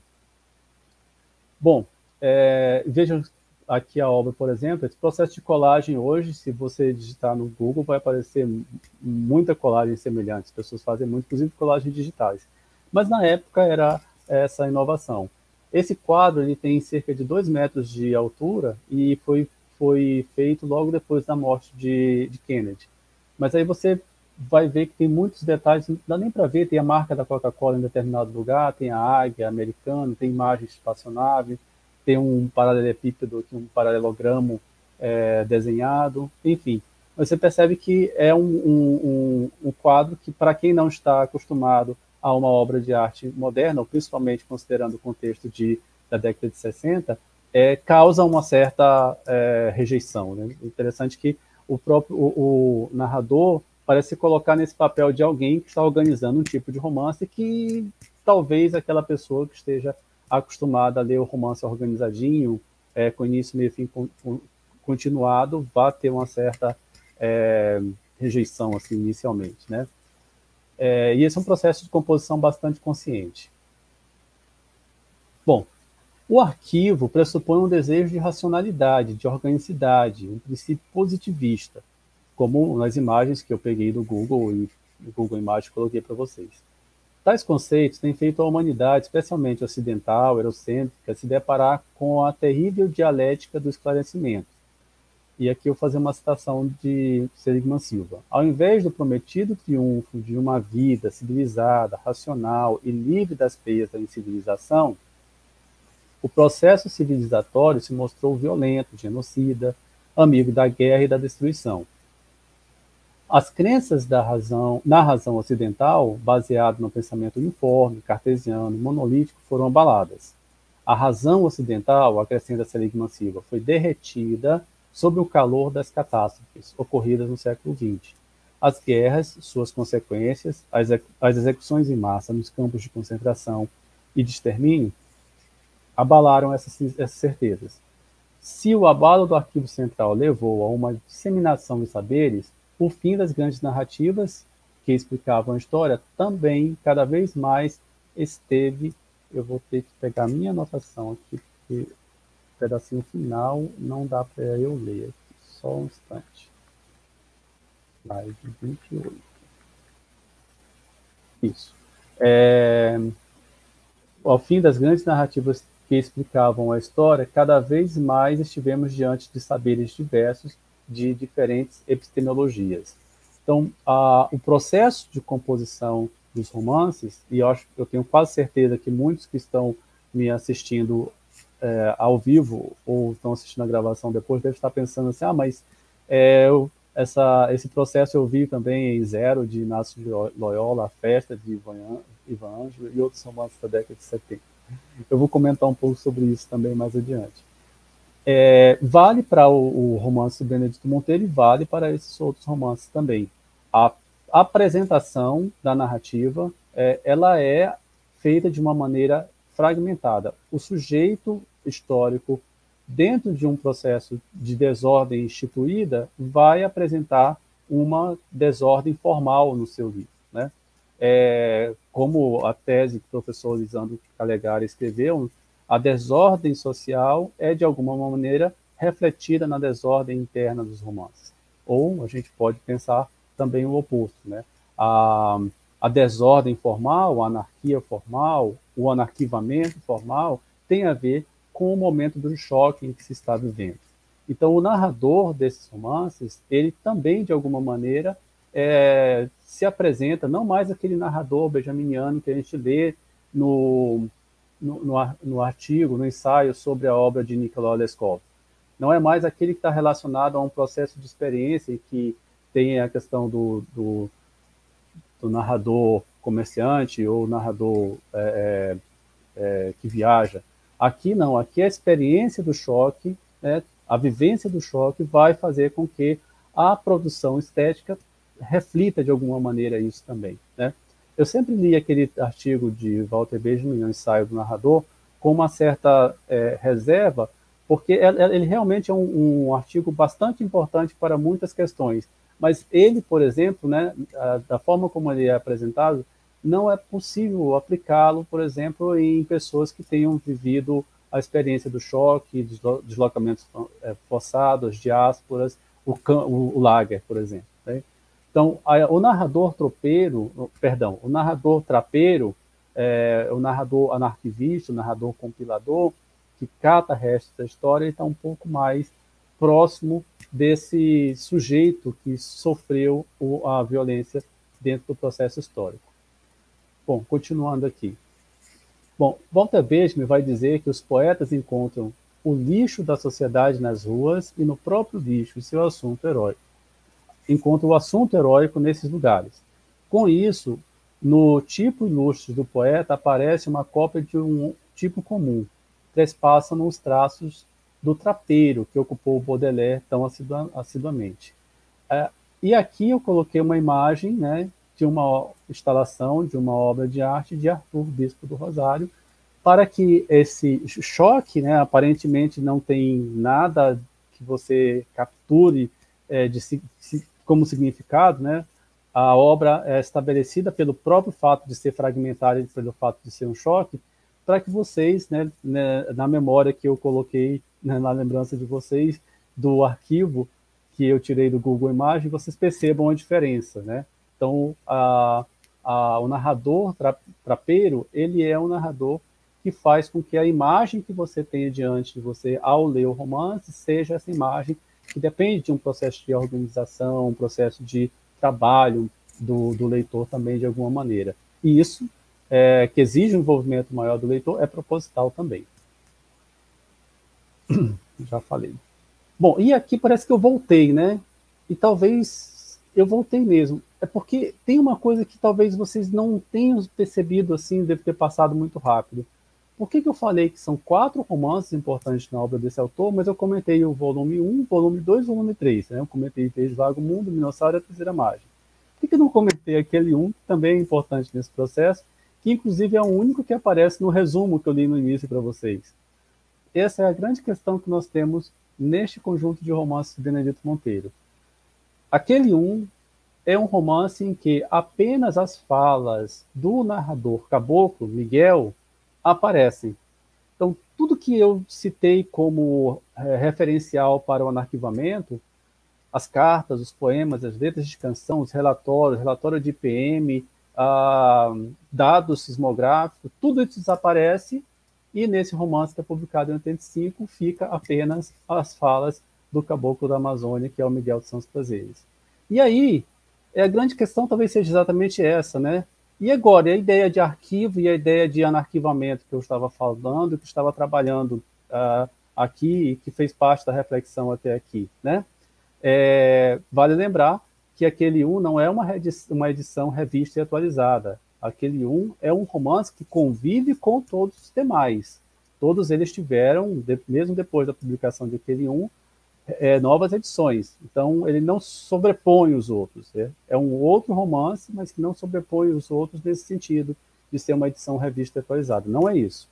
Bom, é, vejam aqui a obra, por exemplo, esse processo de colagem hoje, se você digitar no Google, vai aparecer muita colagem semelhante, as pessoas fazem muito, inclusive colagens digitais. Mas na época era essa inovação. Esse quadro ele tem cerca de dois metros de altura e foi foi feito logo depois da morte de, de Kennedy. Mas aí você vai ver que tem muitos detalhes, não dá nem para ver, tem a marca da Coca-Cola em determinado lugar, tem a águia americana, tem imagens de espaçonave, tem um paralelepípedo, um paralelogramo é, desenhado, enfim. Você percebe que é um, um, um, um quadro que, para quem não está acostumado a uma obra de arte moderna, ou principalmente considerando o contexto de, da década de sessenta, É, causa uma certa é, rejeição. Né? Interessante que o próprio o, o narrador parece se colocar nesse papel de alguém que está organizando um tipo de romance que talvez aquela pessoa que esteja acostumada a ler o romance organizadinho, é, com início, meio, fim, com, com, continuado, vá ter uma certa é, rejeição assim, inicialmente. Né? É, e esse é um processo de composição bastante consciente. Bom, o arquivo pressupõe um desejo de racionalidade, de organicidade, um princípio positivista, como nas imagens que eu peguei do Google e do Google Imagens coloquei para vocês. Tais conceitos têm feito a humanidade, especialmente ocidental, eurocêntrica, se deparar com a terrível dialética do esclarecimento. E aqui eu vou fazer uma citação de Seligman Silva. Ao invés do prometido triunfo de uma vida civilizada, racional e livre das peias da incivilização, o processo civilizatório se mostrou violento, genocida, amigo da guerra e da destruição. As crenças da razão, na razão ocidental, baseado no pensamento uniforme, cartesiano, monolítico, foram abaladas. A razão ocidental, acrescenta Seligman Silva, foi derretida sob o calor das catástrofes ocorridas no século vinte. As guerras, suas consequências, as, as execuções em massa nos campos de concentração e de extermínio, abalaram essas, essas certezas. Se o abalo do arquivo central levou a uma disseminação de saberes, o fim das grandes narrativas que explicavam a história também, cada vez mais, esteve... Eu vou ter que pegar a minha anotação aqui, porque o pedacinho final não dá para eu ler aqui. Só um instante. Slide vinte e oito. Isso. É... Ao fim das grandes narrativas que explicavam a história, cada vez mais estivemos diante de saberes diversos de diferentes epistemologias. Então, a, o processo de composição dos romances, e eu, acho, eu tenho quase certeza que muitos que estão me assistindo é, ao vivo ou estão assistindo a gravação depois devem estar pensando assim, ah, mas é, eu, essa, esse processo eu vi também em Zero, de Inácio de Loyola, A Festa, de Ivan, Ivan Ângelo, e outros romances da década de setenta. Eu vou comentar um pouco sobre isso também mais adiante. É, vale para o, o romance do Benedito Monteiro e vale para esses outros romances também. A, a apresentação da narrativa, é, ela é feita de uma maneira fragmentada. O sujeito histórico, dentro de um processo de desordem instituída, vai apresentar uma desordem formal no seu livro, né? É, como a tese que o professor Lisandro Calegari escreveu, a desordem social é, de alguma maneira, refletida na desordem interna dos romances. Ou a gente pode pensar também o oposto, né? A, a desordem formal, a anarquia formal, o anarquivamento formal, tem a ver com o momento do choque em que se está vivendo. Então, o narrador desses romances, ele também, de alguma maneira, é, se apresenta, não mais aquele narrador benjaminiano que a gente lê no, no, no, no artigo, no ensaio sobre a obra de Nikolai Leskov. Não é mais aquele que está relacionado a um processo de experiência em que tem a questão do, do, do narrador comerciante ou narrador é, é, que viaja. Aqui não, aqui a experiência do choque, né, a vivência do choque vai fazer com que a produção estética reflita de alguma maneira isso também, né? Eu sempre li aquele artigo de Walter Benjamin, o ensaio do narrador, com uma certa é, reserva, porque ele realmente é um, um artigo bastante importante para muitas questões, mas ele, por exemplo, né, da forma como ele é apresentado, não é possível aplicá-lo, por exemplo, em pessoas que tenham vivido a experiência do choque, deslocamentos forçados, diásporas, o, o, o lager, por exemplo, né? Então, a, o narrador tropeiro, perdão, o narrador trapeiro, é, o narrador anarquivista, o narrador compilador, que cata restos da história, ele está um pouco mais próximo desse sujeito que sofreu o, a violência dentro do processo histórico. Bom, continuando aqui. Bom, Walter Benjamin vai dizer que os poetas encontram o lixo da sociedade nas ruas e no próprio lixo, seu assunto heróico. Encontram o assunto heróico nesses lugares. Com isso, no tipo ilustre do poeta aparece uma cópia de um tipo comum, trespassam os traços do trapeiro que ocupou o Baudelaire tão assidua assiduamente. É, e aqui eu coloquei uma imagem, né, de uma instalação, de uma obra de arte de Arthur, Bispo do Rosário, para que esse choque, né, aparentemente não tem nada que você capture é, de, de, como significado, né? A obra é estabelecida pelo próprio fato de ser fragmentária e pelo fato de ser um choque, para que vocês, né, né, na memória que eu coloquei, né, na lembrança de vocês, do arquivo que eu tirei do Google Imagens, vocês percebam a diferença, né? Então, a, a, o narrador tra, trapeiro, ele é um narrador que faz com que a imagem que você tenha diante de você ao ler o romance seja essa imagem que depende de um processo de organização, um processo de trabalho do, do leitor também, de alguma maneira. E isso, é, que exige um envolvimento maior do leitor, é proposital também. Já falei. Bom, e aqui parece que eu voltei, né? E talvez eu voltei mesmo. É porque tem uma coisa que talvez vocês não tenham percebido assim, deve ter passado muito rápido. Por que que eu falei que são quatro romances importantes na obra desse autor, mas eu comentei o volume um, volume dois e volume três, né? Eu comentei Desde Vago Mundo, Minossauro e a Terceira Margem. Por que que eu não comentei aquele um, que também é importante nesse processo, que inclusive é o único que aparece no resumo que eu li no início para vocês? Essa é a grande questão que nós temos neste conjunto de romances de Benedito Monteiro. Aquele um é um romance em que apenas as falas do narrador caboclo, Miguel, aparecem. Então, tudo que eu citei como é, referencial para o anarquivamento, as cartas, os poemas, as letras de canção, os relatórios, relatório de I P M, ah, dados sismográficos, tudo isso desaparece e nesse romance que é publicado em oitenta e cinco fica apenas as falas do caboclo da Amazônia, que é o Miguel de São Prazeres. E aí, a grande questão talvez seja exatamente essa, né? E agora, a ideia de arquivo e a ideia de anarquivamento que eu estava falando, que estava trabalhando uh, aqui e que fez parte da reflexão até aqui, né? É, vale lembrar que aquele um não é uma, uma edição revista e atualizada. Aquele um é um romance que convive com todos os demais. Todos eles tiveram, de, mesmo depois da publicação de aquele um, é, novas edições. Então, ele não sobrepõe os outros. É, é um outro romance, mas que não sobrepõe os outros nesse sentido de ser uma edição revista atualizada. Não é isso.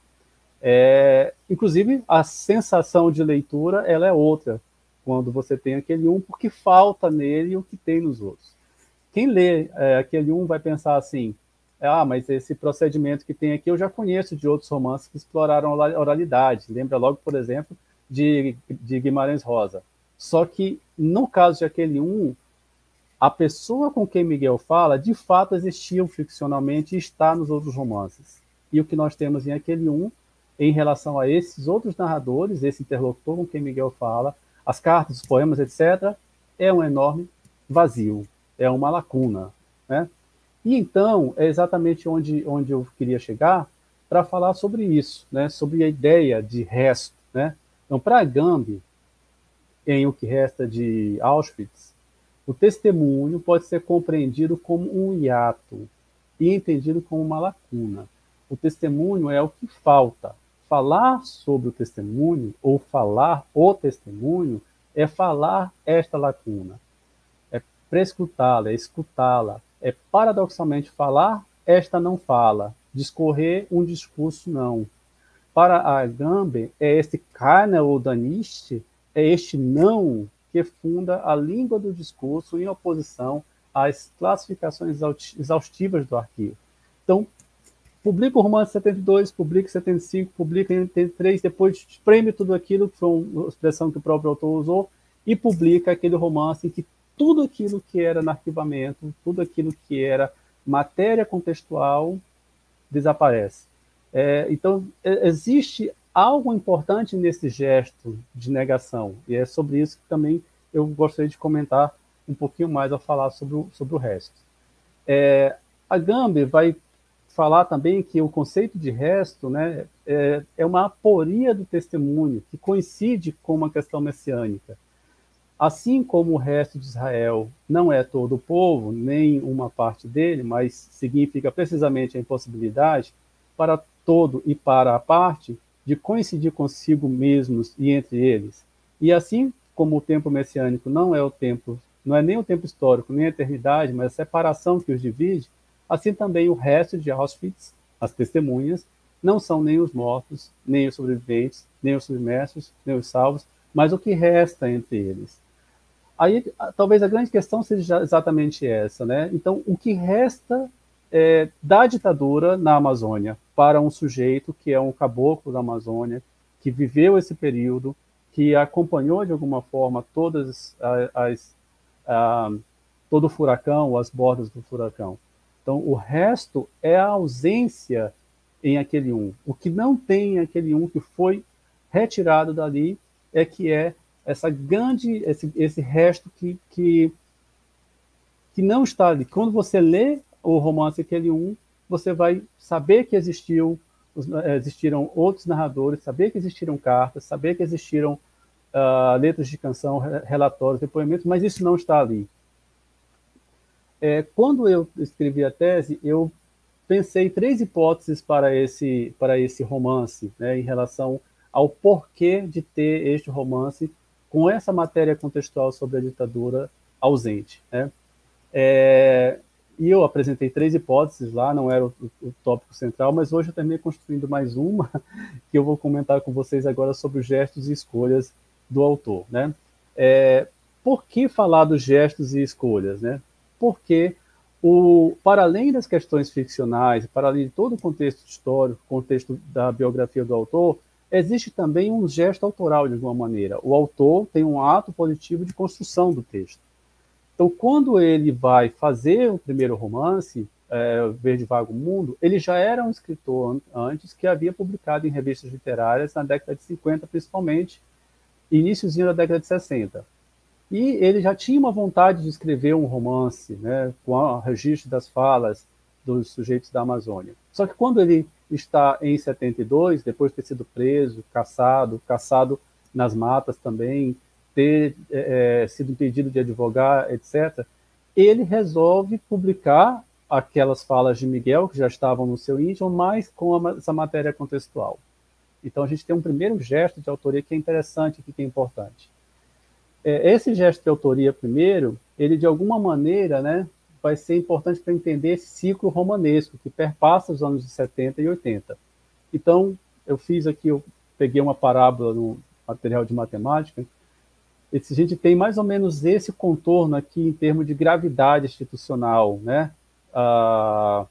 É, inclusive, a sensação de leitura ela é outra quando você tem aquele um, porque falta nele o que tem nos outros. Quem lê é, aquele um vai pensar assim, ah, mas esse procedimento que tem aqui eu já conheço de outros romances que exploraram a oralidade. Lembra logo, por exemplo, de, de Guimarães Rosa. Só que, no caso de aquele um, a pessoa com quem Miguel fala, de fato, existiu ficcionalmente e está nos outros romances. E o que nós temos em aquele um, em relação a esses outros narradores, esse interlocutor com quem Miguel fala, as cartas, os poemas, etcétera, é um enorme vazio, é uma lacuna, né? E então, é exatamente onde, onde eu queria chegar para falar sobre isso, né? Sobre a ideia de resto, né? Então, para Agamben, em O que Resta de Auschwitz, o testemunho pode ser compreendido como um hiato e entendido como uma lacuna. O testemunho é o que falta. Falar sobre o testemunho, ou falar o testemunho, é falar esta lacuna. É prescrutá-la, é escutá-la. É paradoxalmente falar, esta não fala. Discorrer um discurso não. Para Agamben, é este keine oder nicht, é este não que funda a língua do discurso em oposição às classificações exaustivas do arquivo. Então, publica o romance setenta e dois, publica setenta e cinco, publica em oitenta e três, depois espreme tudo aquilo, que foi uma expressão que o próprio autor usou, e publica aquele romance em que tudo aquilo que era no arquivamento, tudo aquilo que era matéria contextual, desaparece. É, então, existe algo importante nesse gesto de negação, e é sobre isso que também eu gostaria de comentar um pouquinho mais ao falar sobre o, sobre o resto. É, Agamben vai falar também que o conceito de resto, né, é, é uma aporia do testemunho, que coincide com uma questão messiânica. Assim como o resto de Israel não é todo o povo, nem uma parte dele, mas significa precisamente a impossibilidade para todo e para a parte de coincidir consigo mesmos e entre eles. E assim como o tempo messiânico não é o tempo, não é nem o tempo histórico, nem a eternidade, mas a separação que os divide, assim também o resto de Auschwitz, as testemunhas, não são nem os mortos, nem os sobreviventes, nem os submersos, nem os salvos, mas o que resta entre eles. Aí, talvez a grande questão seja exatamente essa, né? Então, o que resta é, da ditadura na Amazônia para um sujeito que é um caboclo da Amazônia, que viveu esse período, que acompanhou de alguma forma todas as, as a, todo o furacão, as bordas do furacão. Então, o resto é a ausência em aquele um. O que não tem em aquele um que foi retirado dali é que é essa grande, esse, esse resto que, que, que não está ali. Quando você lê o romance aquele um, você vai saber que existiu, existiram outros narradores, saber que existiram cartas, saber que existiram uh, letras de canção, relatórios, depoimentos, mas isso não está ali. É, quando eu escrevi a tese, eu pensei três hipóteses para esse, para esse romance, né, em relação ao porquê de ter este romance com essa matéria contextual sobre a ditadura ausente, né? É, e eu apresentei três hipóteses lá, não era o, o tópico central, mas hoje eu terminei construindo mais uma, que eu vou comentar com vocês agora sobre os gestos e escolhas do autor, né? É, por que falar dos gestos e escolhas, né? Porque, o, para além das questões ficcionais, para além de todo o contexto histórico, contexto da biografia do autor, existe também um gesto autoral, de alguma maneira. O autor tem um ato positivo de construção do texto. Então, quando ele vai fazer o primeiro romance, é, Verde Vago Mundo, ele já era um escritor antes que havia publicado em revistas literárias na década de cinquenta, principalmente, iníciozinho da década de sessenta. E ele já tinha uma vontade de escrever um romance, né, com o registro das falas dos sujeitos da Amazônia. Só que quando ele está em setenta e dois, depois de ter sido preso, caçado, caçado nas matas também, ter é, sido impedido de advogar, etcétera, ele resolve publicar aquelas falas de Miguel, que já estavam no seu íntimo, mas com a, essa matéria contextual. Então, a gente tem um primeiro gesto de autoria que é interessante, que é importante. É, esse gesto de autoria, primeiro, ele, de alguma maneira, né, vai ser importante para entender esse ciclo romanesco, que perpassa os anos de setenta e oitenta. Então, eu fiz aqui, eu peguei uma parábola no material de matemática, e a gente tem mais ou menos esse contorno aqui em termos de gravidade institucional, né? Ah,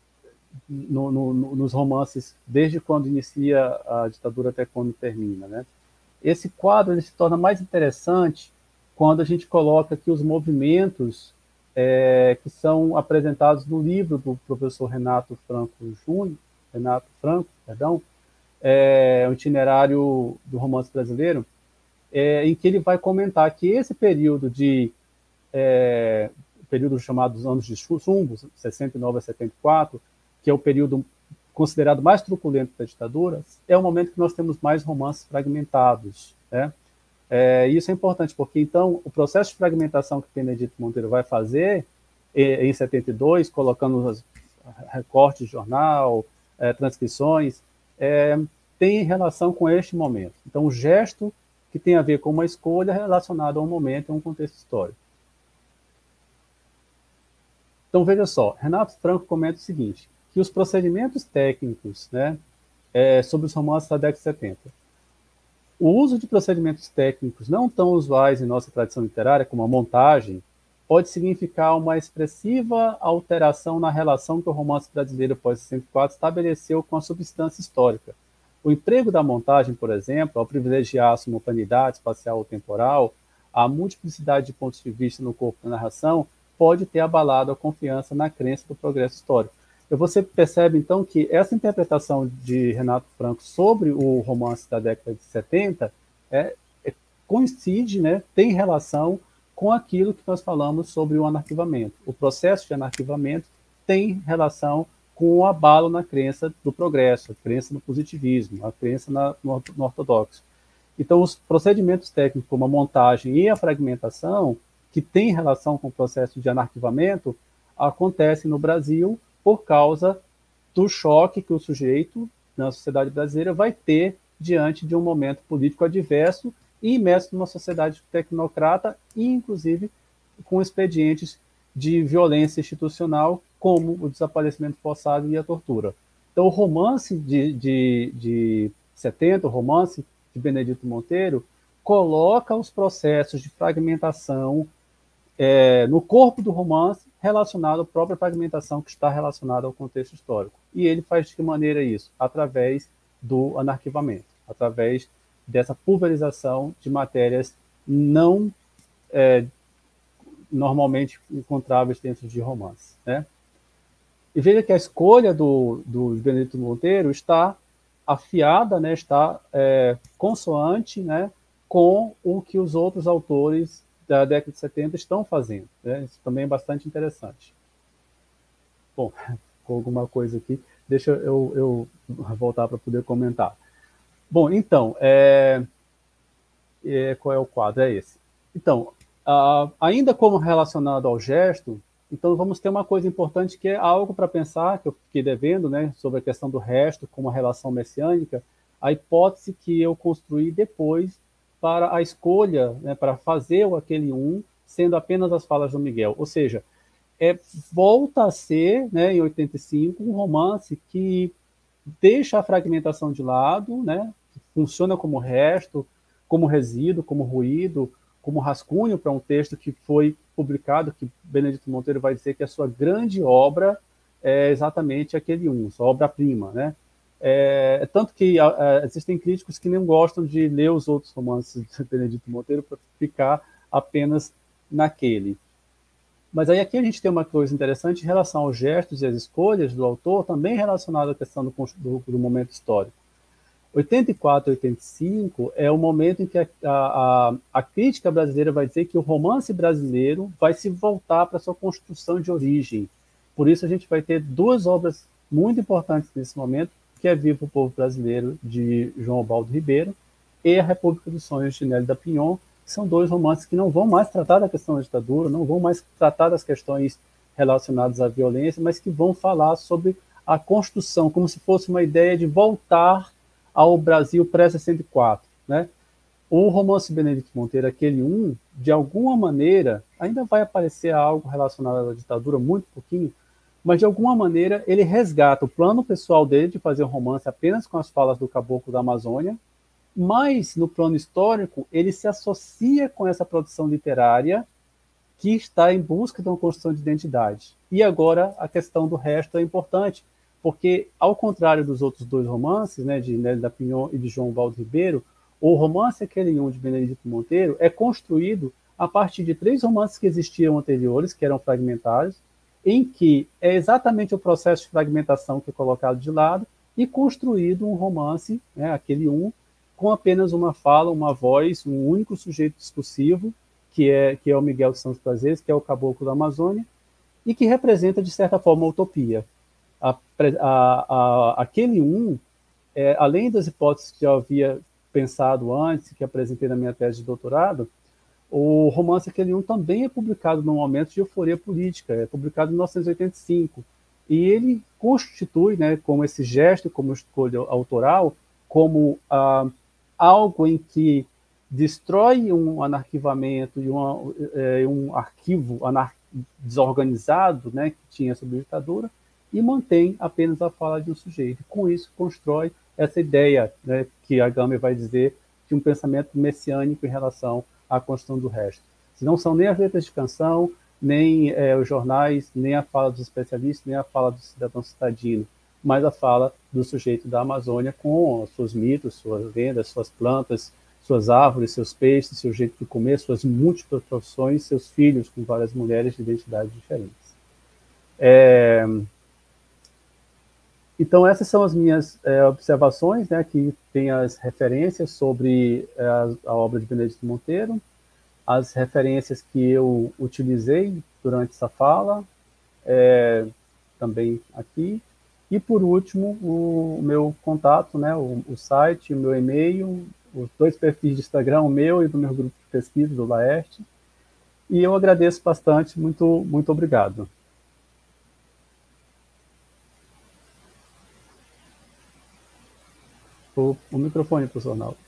no, no, nos romances, desde quando inicia a ditadura até quando termina, né? Esse quadro ele se torna mais interessante quando a gente coloca aqui os movimentos é, que são apresentados no livro do professor Renato Franco Júnior, Renato Franco, perdão, é, o itinerário do romance brasileiro, é, em que ele vai comentar que esse período de é, período chamado dos anos de chumbo, sessenta e nove a setenta e quatro, que é o período considerado mais truculento da ditadura, é o momento que nós temos mais romances fragmentados, né? É, isso é importante, porque, então, o processo de fragmentação que Benedito Monteiro vai fazer em setenta e dois, colocando os recortes de jornal, é, transcrições, é, tem relação com este momento. Então, o gesto que tem a ver com uma escolha relacionada a um momento, a um contexto histórico. Então, veja só, Renato Franco comenta o seguinte, que os procedimentos técnicos, né, é, sobre os romances da década de setenta, o uso de procedimentos técnicos não tão usuais em nossa tradição literária, como a montagem, pode significar uma expressiva alteração na relação que o romance brasileiro pós-sessenta e quatro estabeleceu com a substância histórica. O emprego da montagem, por exemplo, ao privilegiar a simultaneidade espacial ou temporal, a multiplicidade de pontos de vista no corpo da narração, pode ter abalado a confiança na crença do progresso histórico. E você percebe, então, que essa interpretação de Renato Franco sobre o romance da década de setenta é, é, coincide, né, tem relação com aquilo que nós falamos sobre o anarquivamento. O processo de anarquivamento tem relação com o abalo na crença do progresso, a crença no positivismo, a crença na, no, no ortodoxo. Então, os procedimentos técnicos, como a montagem e a fragmentação, que tem relação com o processo de anarquivamento, acontecem no Brasil por causa do choque que o sujeito, na sociedade brasileira, vai ter diante de um momento político adverso e imerso numa sociedade tecnocrata e, inclusive, com expedientes de violência institucional, como o desaparecimento forçado e a tortura. Então, o romance de, de, de setenta, o romance de Benedito Monteiro, coloca os processos de fragmentação é, no corpo do romance relacionado à própria fragmentação que está relacionada ao contexto histórico. E ele faz de que maneira isso? Através do anarquivamento, através dessa pulverização de matérias não é, normalmente encontráveis dentro de romance, né? E veja que a escolha do, do Benedito Monteiro está afiada, né, está é, consoante, né, com o que os outros autores da década de setenta estão fazendo, né? Isso também é bastante interessante. Bom, com alguma coisa aqui, deixa eu, eu voltar para poder comentar. Bom, então, é, é, qual é o quadro? É esse. Então, a, ainda como relacionado ao gesto, então vamos ter uma coisa importante que é algo para pensar, que eu fiquei devendo, né, sobre a questão do resto como uma relação messiânica, a hipótese que eu construí depois para a escolha, né, para fazer o aquele um, sendo apenas as falas do Miguel. Ou seja, é, volta a ser, né, em oitenta e cinco, um romance que deixa a fragmentação de lado, né, funciona como resto, como resíduo, como ruído, como rascunho para um texto que foi publicado, que Benedito Monteiro vai dizer que a sua grande obra é exatamente aquele um, sua obra-prima, né? É, tanto que é, existem críticos que não gostam de ler os outros romances de Benedito Monteiro para ficar apenas naquele. Mas aí aqui a gente tem uma coisa interessante em relação aos gestos e às escolhas do autor, também relacionado à questão do, do, do momento histórico. oitenta e quatro e oitenta e cinco é o momento em que a, a, a crítica brasileira vai dizer que o romance brasileiro vai se voltar para a sua construção de origem. Por isso a gente vai ter duas obras muito importantes nesse momento, que é Viva o Povo Brasileiro, de João Ubaldo Ribeiro, e A República dos Sonhos, de Nélida Pinhon, que são dois romances que não vão mais tratar da questão da ditadura, não vão mais tratar das questões relacionadas à violência, mas que vão falar sobre a construção, como se fosse uma ideia de voltar ao Brasil pré-sessenta e quatro, né? O romance Benedito Monteiro, aquele um, de alguma maneira, ainda vai aparecer algo relacionado à ditadura, muito pouquinho, mas de alguma maneira ele resgata o plano pessoal dele de fazer um romance apenas com as falas do caboclo da Amazônia, mas no plano histórico ele se associa com essa produção literária que está em busca de uma construção de identidade. E agora a questão do resto é importante, porque, ao contrário dos outros dois romances, né, de Nélida Pinhon e de João Ubaldo Ribeiro, o romance Aquele Um, de Benedito Monteiro, é construído a partir de três romances que existiam anteriores, que eram fragmentários, em que é exatamente o processo de fragmentação que é colocado de lado e construído um romance, né, aquele um, com apenas uma fala, uma voz, um único sujeito discursivo, que é, que é o Miguel de Santos Prazeres, que é o caboclo da Amazônia, e que representa, de certa forma, a utopia. A, a, a, aquele um, é, além das hipóteses que eu havia pensado antes, que apresentei na minha tese de doutorado, o romance Aquele Um também é publicado num momento de euforia política, é publicado em mil novecentos e oitenta e cinco, e ele constitui, né, como esse gesto, como escolha autoral, como ah, algo em que destrói um anarquivamento e uma, é, um arquivo anar desorganizado, né, que tinha sobre a ditadura, e mantém apenas a fala de um sujeito. Com isso, constrói essa ideia, né, que a Agamben vai dizer, de um pensamento messiânico em relação à construção do resto. Se não são nem as letras de canção, nem é, os jornais, nem a fala dos especialistas, nem a fala do cidadão citadino, mas a fala do sujeito da Amazônia com seus mitos, suas lendas, suas plantas, suas árvores, seus peixes, seu jeito de comer, suas múltiplas profissões, seus filhos com várias mulheres de identidades diferentes. É... Então, essas são as minhas é, observações, né, que tem as referências sobre é, a, a obra de Benedito Monteiro, as referências que eu utilizei durante essa fala, é, também aqui, e, por último, o, o meu contato, né, o, o site, o meu e-mail, os dois perfis de Instagram, o meu e do meu grupo de pesquisa, do Laerte, e eu agradeço bastante, muito, muito obrigado. O, o microfone, professor Arnaldo.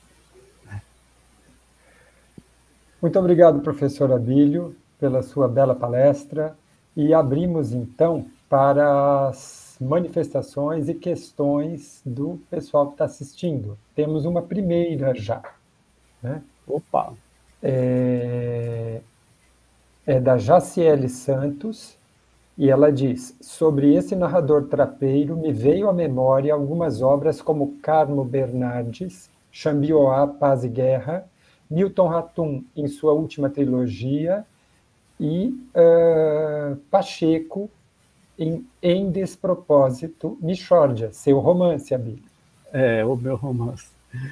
Muito obrigado, professor Abílio, pela sua bela palestra, e abrimos, então, para as manifestações e questões do pessoal que está assistindo. Temos uma primeira já. Né? Opa! É, é da Jaciele Santos, e ela diz: sobre esse narrador trapeiro, me veio à memória algumas obras como Carmo Bernardes, Xambioá, Paz e Guerra, Milton Ratum, em sua última trilogia, e uh, Pacheco, em Em Despropósito, Michórdia, seu romance, Abílio. É, o meu romance.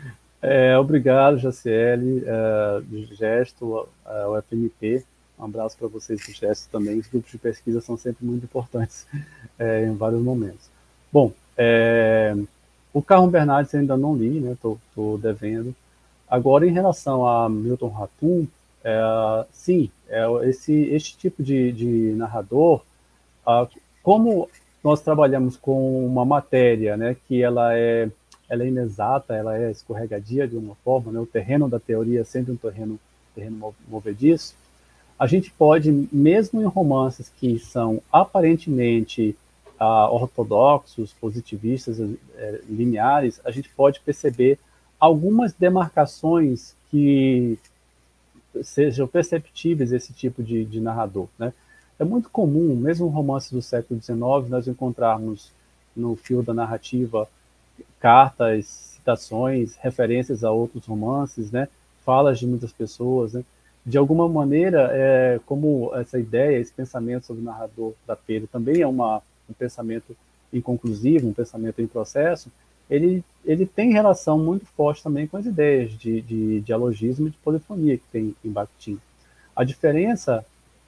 É, obrigado, Jaciele, é, do Gesto, é, o F M P. Um abraço para vocês do Gesto também. Os grupos de pesquisa são sempre muito importantes é, em vários momentos. Bom, é, o Carmo Bernardes eu ainda não li, né? Estou devendo. Agora, em relação a Milton Ratum, é, sim, é, esse, este tipo de, de narrador, ah, como nós trabalhamos com uma matéria, né, que ela é, ela é inexata, ela é escorregadia de uma forma, né, o terreno da teoria é sempre um terreno, terreno movediço, a gente pode, mesmo em romances que são aparentemente ah, ortodoxos, positivistas, eh, lineares, a gente pode perceber algumas demarcações que sejam perceptíveis esse tipo de, de narrador, né? É muito comum, mesmo em romances do século dezenove, nós encontrarmos no fio da narrativa cartas, citações, referências a outros romances, né? Falas de muitas pessoas, né? De alguma maneira, é, como essa ideia, esse pensamento sobre o narrador trapeiro também é uma, um pensamento inconclusivo, um pensamento em processo, ele, ele tem relação muito forte também com as ideias de, de dialogismo e de polifonia que tem em Bakhtin. A diferença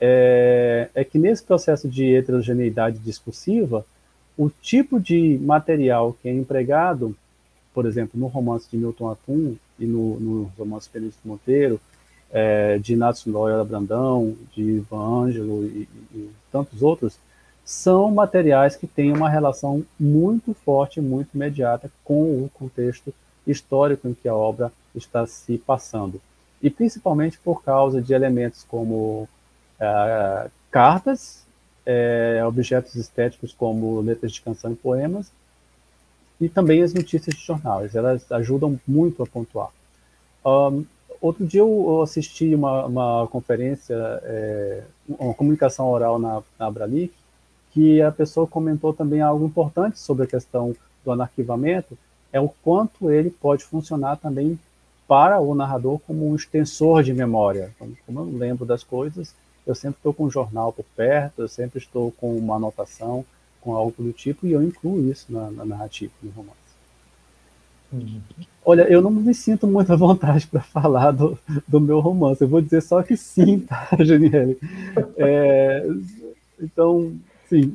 é, é que nesse processo de heterogeneidade discursiva, o tipo de material que é empregado, por exemplo, no romance de Milton Ratum e no, no romance de Benedito Monteiro, é, de Inácio Loyola Brandão, de Ivan Ângelo e, e tantos outros, são materiais que têm uma relação muito forte, muito imediata com o contexto histórico em que a obra está se passando. E principalmente por causa de elementos como é, cartas, é, objetos estéticos como letras de canção e poemas, e também as notícias de jornais. Elas ajudam muito a pontuar. Um, outro dia eu assisti uma, uma conferência, é, uma comunicação oral na, na Abralic, que a pessoa comentou também algo importante sobre a questão do anarquivamento, é o quanto ele pode funcionar também para o narrador como um extensor de memória. Então, como eu lembro das coisas, eu sempre estou com um jornal por perto, eu sempre estou com uma anotação, com algo do tipo, e eu incluo isso na, na narrativa, no romance. Uhum. Olha, eu não me sinto muito à vontade para falar do, do meu romance, eu vou dizer só que sim, tá, Janiele? É, então, sim.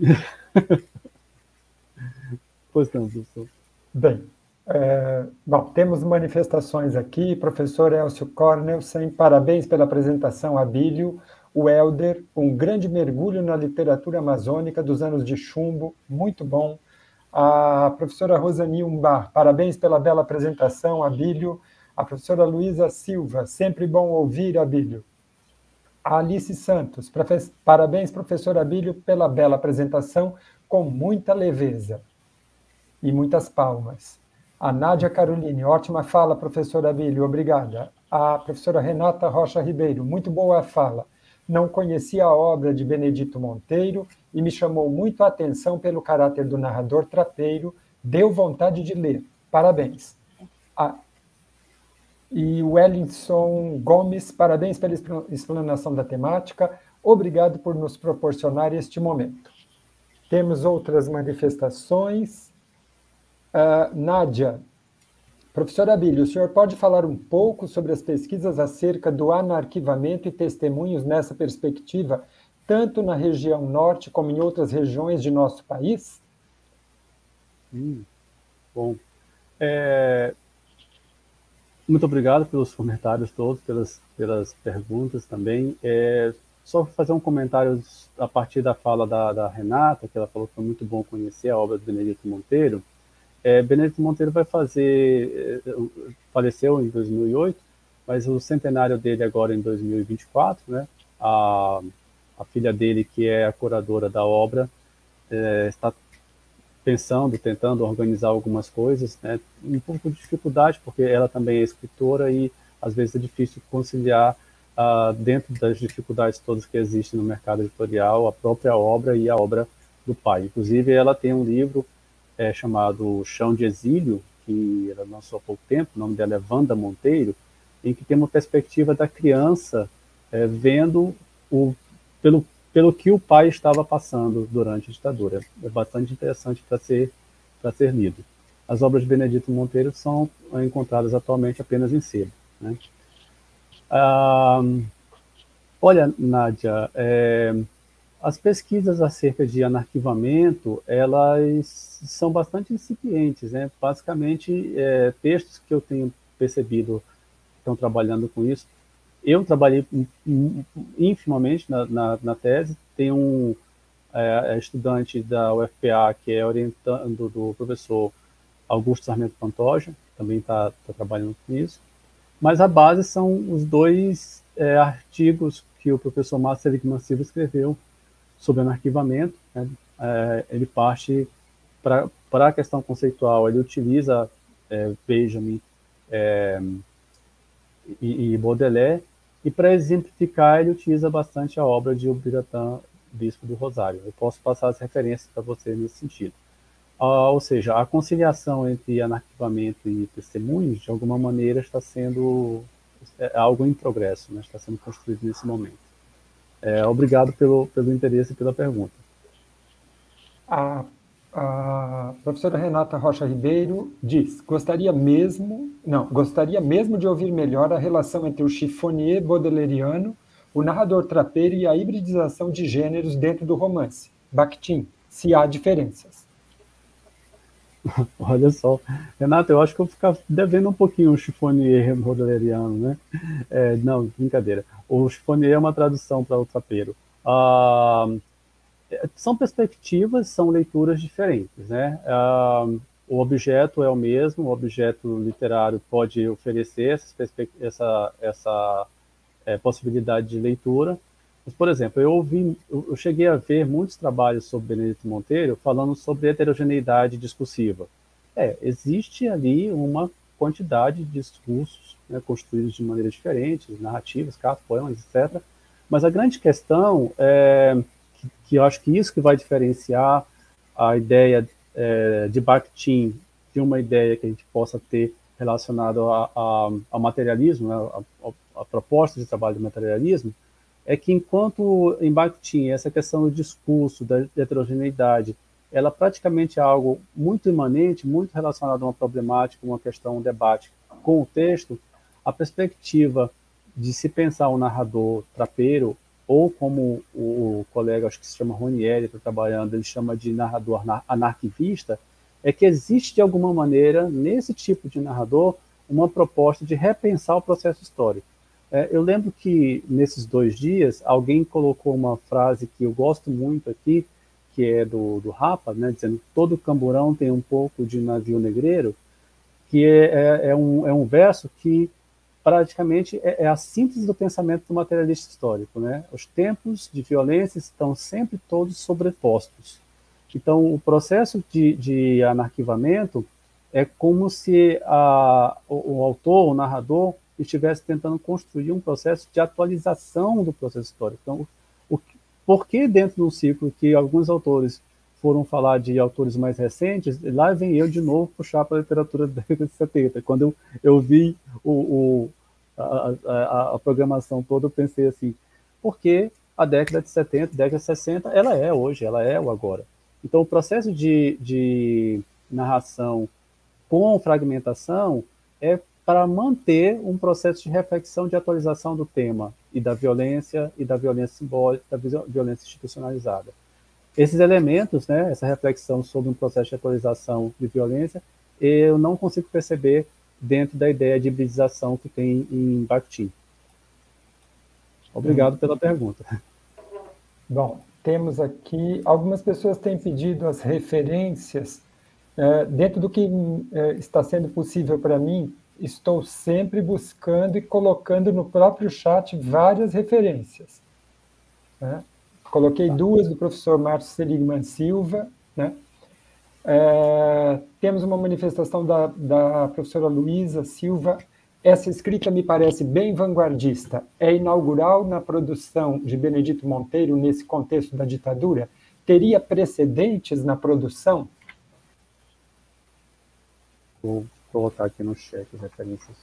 Pois não, professor. Bem, é, bom, temos manifestações aqui. Professor Elcio Cornelsen, parabéns pela apresentação, Abílio. O Helder, um grande mergulho na literatura amazônica dos anos de chumbo, muito bom. A professora Rosani Umbar, parabéns pela bela apresentação, Abílio. A professora Luísa Silva, sempre bom ouvir, Abílio. A Alice Santos, profe... parabéns, professor Abílio, pela bela apresentação, com muita leveza. E muitas palmas. A Nádia Caroline, ótima fala, professora Abílio, obrigada. A professora Renata Rocha Ribeiro, muito boa a fala. Não conhecia a obra de Benedito Monteiro e me chamou muito a atenção pelo caráter do narrador trapeiro, deu vontade de ler. Parabéns. A... E o Wellington Gomes, parabéns pela explanação da temática, obrigado por nos proporcionar este momento. Temos outras manifestações. Uh, Nádia, professor Abílio, o senhor pode falar um pouco sobre as pesquisas acerca do anarquivamento e testemunhos nessa perspectiva, tanto na região norte como em outras regiões de nosso país? Hum, bom, é... muito obrigado pelos comentários todos, pelas, pelas perguntas também. É... Só fazer um comentário a partir da fala da, da Renata, que ela falou que foi muito bom conhecer a obra do Benedito Monteiro. É, Benedito Monteiro vai fazer, faleceu em dois mil e oito, mas o centenário dele agora em dois mil e vinte e quatro, né? A, a filha dele, que é a curadora da obra, é, está pensando, tentando organizar algumas coisas, né? Um pouco de dificuldade, porque ela também é escritora e às vezes é difícil conciliar, uh, dentro das dificuldades todas que existem no mercado editorial, a própria obra e a obra do pai. Inclusive, ela tem um livro É, chamado Chão de Exílio, que ela lançou há pouco tempo, o nome dela é Wanda Monteiro, em que tem uma perspectiva da criança é, vendo o, pelo, pelo que o pai estava passando durante a ditadura. É bastante interessante para ser, para ser lido. As obras de Benedito Monteiro são encontradas atualmente apenas em sebo, né? Ah, olha, Nádia, é, as pesquisas acerca de anarquivamento, elas são bastante incipientes, né? Basicamente, é, textos que eu tenho percebido estão trabalhando com isso. Eu trabalhei infimamente na, na, na tese, tem um é, estudante da U F P A que é orientando do professor Augusto Sarmento Pantoja, também está tá trabalhando com isso. Mas a base são os dois é, artigos que o professor Márcio Seligman Silva escreveu sobre anarquivamento, né? É, ele parte para a questão conceitual, ele utiliza é, Benjamin é, e, e Baudelaire, e para exemplificar ele utiliza bastante a obra de Ubiratã, Bispo do Rosário. Eu posso passar as referências para você nesse sentido. Ah, ou seja, a conciliação entre anarquivamento e testemunhos, de alguma maneira, está sendo é, algo em progresso, né? Está sendo construído nesse momento. É, obrigado pelo, pelo interesse e pela pergunta. A, a professora Renata Rocha Ribeiro diz, gostaria mesmo, não, gostaria mesmo de ouvir melhor a relação entre o chifonier baudelairiano, o narrador trapeiro e a hibridização de gêneros dentro do romance. Bakhtin, se há diferenças. Olha só, Renata, eu acho que eu vou ficar devendo um pouquinho o chifonier baudelairiano, né? É, não, brincadeira. O chifonier é uma tradução para o trapeiro. Ah, são perspectivas, são leituras diferentes, né? Ah, o objeto é o mesmo, o objeto literário pode oferecer essa, essa, essa é, possibilidade de leitura. Mas, por exemplo, eu, ouvi, eu cheguei a ver muitos trabalhos sobre Benedito Monteiro falando sobre heterogeneidade discursiva. É, existe ali uma quantidade de discursos, né, construídos de maneira diferente, narrativas, cartas, poemas, etcétera. Mas a grande questão é que, que eu acho que isso que vai diferenciar a ideia é, de Bakhtin de uma ideia que a gente possa ter relacionado a, a, ao materialismo, né, a, a, a proposta de trabalho do materialismo, é que enquanto em Bakhtin essa questão do discurso, da heterogeneidade, ela praticamente é algo muito imanente, muito relacionado a uma problemática, uma questão, um debate com o texto, a perspectiva de se pensar um narrador trapeiro, ou como o, o colega, acho que se chama Ronieri, está trabalhando, ele chama de narrador anarquivista, é que existe de alguma maneira, nesse tipo de narrador, uma proposta de repensar o processo histórico. É, eu lembro que, nesses dois dias, alguém colocou uma frase que eu gosto muito aqui, que é do, do Rapa, né, dizendo que todo camburão tem um pouco de navio negreiro, que é, é, é, um, é um verso que praticamente é, é a síntese do pensamento do materialista histórico. Né? Os tempos de violência estão sempre todos sobrepostos. Então, o processo de, de anarquivamento é como se a, o, o autor, o narrador, estivesse tentando construir um processo de atualização do processo histórico. Então, o, por que dentro de um ciclo que alguns autores foram falar de autores mais recentes, lá vem eu de novo puxar para a literatura da década de setenta. Quando eu, eu vi o, o, a, a, a programação toda, eu pensei assim, porque a década de setenta, década de sessenta, ela é hoje, ela é o agora. Então, o processo de, de narração com fragmentação é para manter um processo de reflexão, de atualização do tema e da violência, e da violência simbólica, da violência institucionalizada. Esses elementos, né, essa reflexão sobre um processo de atualização de violência, eu não consigo perceber dentro da ideia de hibridização que tem em Bakhtin. Obrigado hum. pela pergunta. Bom, temos aqui, algumas pessoas têm pedido as referências. É, dentro do que é, está sendo possível para mim, estou sempre buscando e colocando no próprio chat várias referências. Né? Coloquei duas do professor Márcio Seligman Silva. Né? É, temos uma manifestação da, da professora Luísa Silva. Essa escrita me parece bem vanguardista. É inaugural na produção de Benedito Monteiro nesse contexto da ditadura? Teria precedentes na produção? Vou colocar aqui no chat as referências.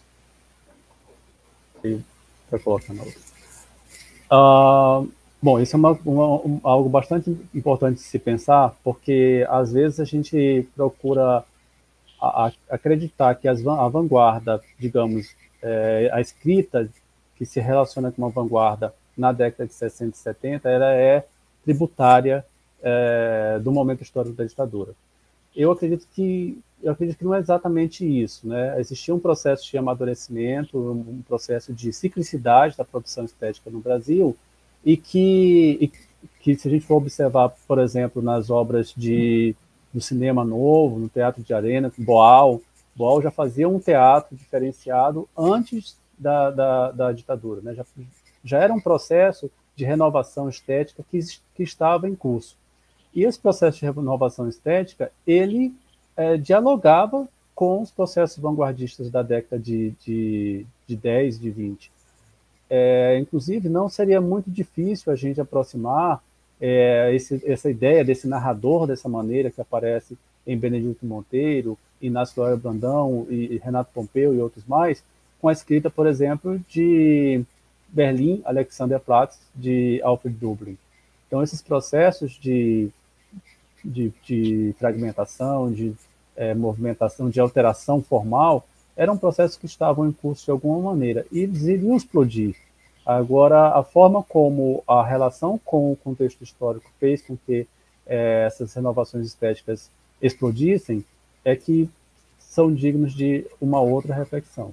E vai colocar na outra. Uh, bom, isso é uma, uma, um, algo bastante importante de se pensar, porque às vezes a gente procura a, a, acreditar que as, a vanguarda, digamos, é, a escrita que se relaciona com uma vanguarda na década de sessenta e setenta, ela é tributária é, do momento histórico da ditadura. Eu acredito que eu acredito que não é exatamente isso, né? Existia um processo de amadurecimento, um processo de ciclicidade da produção estética no Brasil, e que, e que se a gente for observar, por exemplo, nas obras de, do cinema novo, no teatro de arena, Boal, Boal já fazia um teatro diferenciado antes da, da, da ditadura, né? Já, já era um processo de renovação estética que, que estava em curso. E esse processo de renovação estética, ele é, dialogava com os processos vanguardistas da década de, de, de dez, de vinte. É, inclusive, não seria muito difícil a gente aproximar é, esse, essa ideia desse narrador dessa maneira que aparece em Benedito Monteiro, Inácio Lora Brandão, e, e Renato Pompeu e outros mais, com a escrita, por exemplo, de Berlim, Alexander Platz, de Alfred Dublin. Então, esses processos de De, de fragmentação, de é, movimentação, de alteração formal, eram processos que estavam em curso de alguma maneira, e eles iriam explodir. Agora, a forma como a relação com o contexto histórico fez com que é, essas renovações estéticas explodissem, é que são dignos de uma outra reflexão.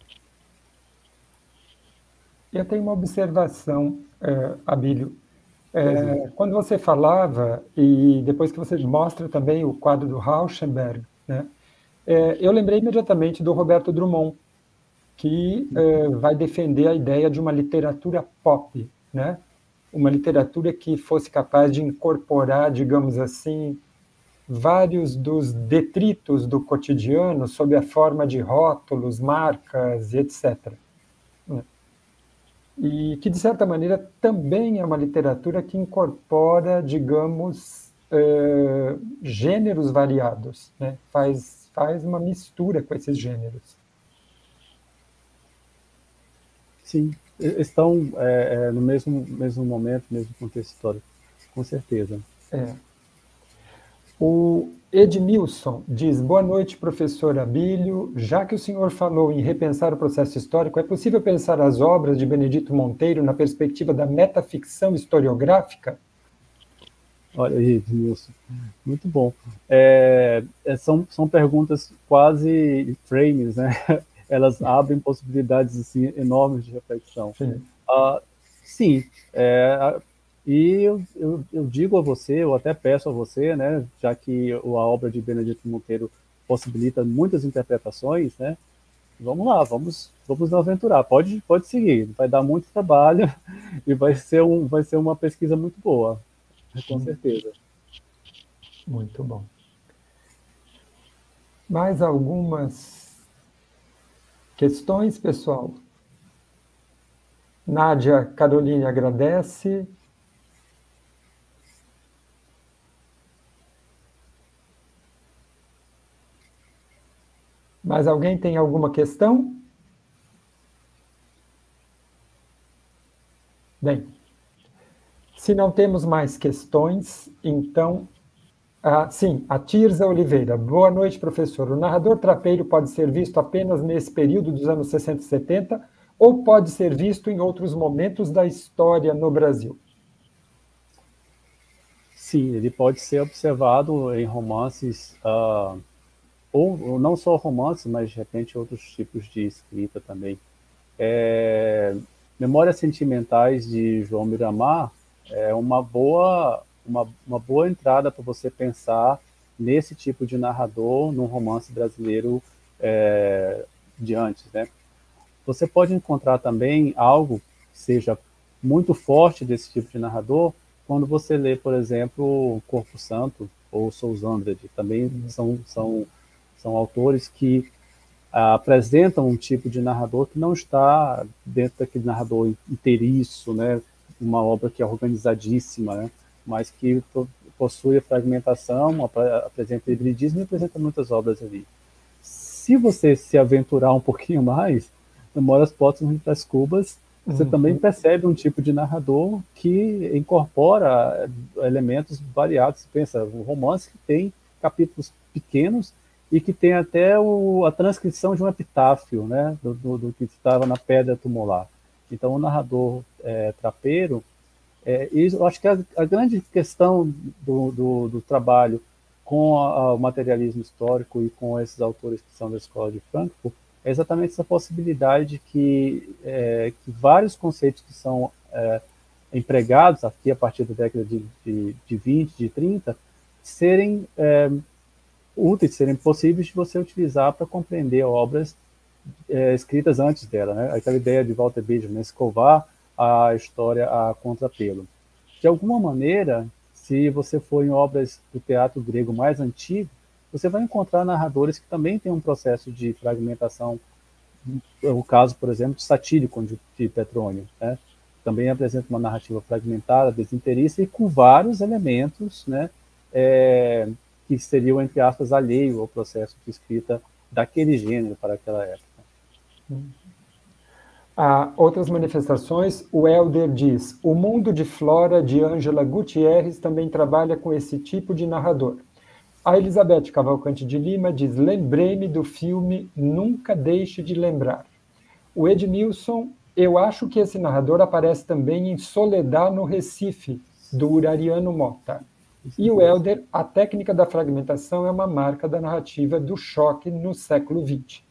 Eu tenho uma observação, uh, Abílio. É, quando você falava, e depois que você mostra também o quadro do Rauschenberg, né, é, eu lembrei imediatamente do Roberto Drummond, que é, vai defender a ideia de uma literatura pop, né, uma literatura que fosse capaz de incorporar, digamos assim, vários dos detritos do cotidiano sob a forma de rótulos, marcas, etcétera. E que, de certa maneira, também é uma literatura que incorpora, digamos, uh, gêneros variados, né? faz, faz uma mistura com esses gêneros. sim, estão é, é, no mesmo, mesmo momento, mesmo contexto histórico, com certeza. É. O Edmilson diz, boa noite, professor Abílio. Já que o senhor falou em repensar o processo histórico, é possível pensar as obras de Benedito Monteiro na perspectiva da metaficção historiográfica? Olha aí, Edmilson, muito bom. É, são, são perguntas quase frames, né? Elas abrem possibilidades assim, enormes de reflexão. Sim. Uh, sim, é, e eu, eu, eu digo a você, eu até peço a você, né, já que a obra de Benedito Monteiro possibilita muitas interpretações, né, vamos lá, vamos, vamos nos aventurar, pode, pode seguir, vai dar muito trabalho e vai ser, um, vai ser uma pesquisa muito boa, com certeza. Muito bom. Mais algumas questões, pessoal? Nádia Caroline agradece. Mais alguém tem alguma questão? Bem, se não temos mais questões, então... Ah, sim, a Tirza Oliveira. Boa noite, professor. O narrador trapeiro pode ser visto apenas nesse período dos anos sessenta e setenta ou pode ser visto em outros momentos da história no Brasil? Sim, ele pode ser observado em romances, uh, ou, ou não só romances, mas de repente outros tipos de escrita também. É, Memórias Sentimentais de João Miramar é uma boa, uma, uma boa entrada para você pensar nesse tipo de narrador num romance brasileiro é, de antes, né? Você pode encontrar também algo que seja muito forte desse tipo de narrador quando você lê, por exemplo, Corpo Santo ou Souza Andrade. Também são, são, são autores que ah, apresentam um tipo de narrador que não está dentro daquele narrador inteiriço, né? Uma obra que é organizadíssima, né? Mas que possui a fragmentação, apresenta hibridismo e apresenta muitas obras ali. Se você se aventurar um pouquinho mais, Memórias Póstumas das Cubas, você uhum. também percebe um tipo de narrador que incorpora elementos variados. Você pensa, um romance que tem capítulos pequenos e que tem até o, a transcrição de um epitáfio, né, do, do, do que estava na pedra tumular. Então, o narrador é, trapeiro, é, e eu acho que a, a grande questão do, do, do trabalho com a, a, o materialismo histórico e com esses autores que são da Escola de Frankfurt é exatamente essa possibilidade que, é, que vários conceitos que são é, empregados aqui a partir da década de, de, de vinte, de trinta, serem é, úteis, serem possíveis de você utilizar para compreender obras é, escritas antes dela, né? Aquela ideia de Walter Benjamin, escovar a história a contrapelo. De alguma maneira, se você for em obras do teatro grego mais antigo, você vai encontrar narradores que também têm um processo de fragmentação, o caso, por exemplo, de Satírico, de Petrônio, né? Também apresenta uma narrativa fragmentada, desinteressa e com vários elementos, né, é, que seriam, entre aspas, alheio ao processo de escrita daquele gênero para aquela época. Há outras manifestações, o Helder diz, o Mundo de Flora, de Ângela Gutierrez, também trabalha com esse tipo de narrador. A Elizabeth Cavalcante de Lima diz, lembrei-me do filme Nunca Deixe de Lembrar. O Edmilson, eu acho que esse narrador aparece também em Soledad no Recife, do Urariano Mota. E o Helder, a técnica da fragmentação é uma marca da narrativa do choque no século vinte.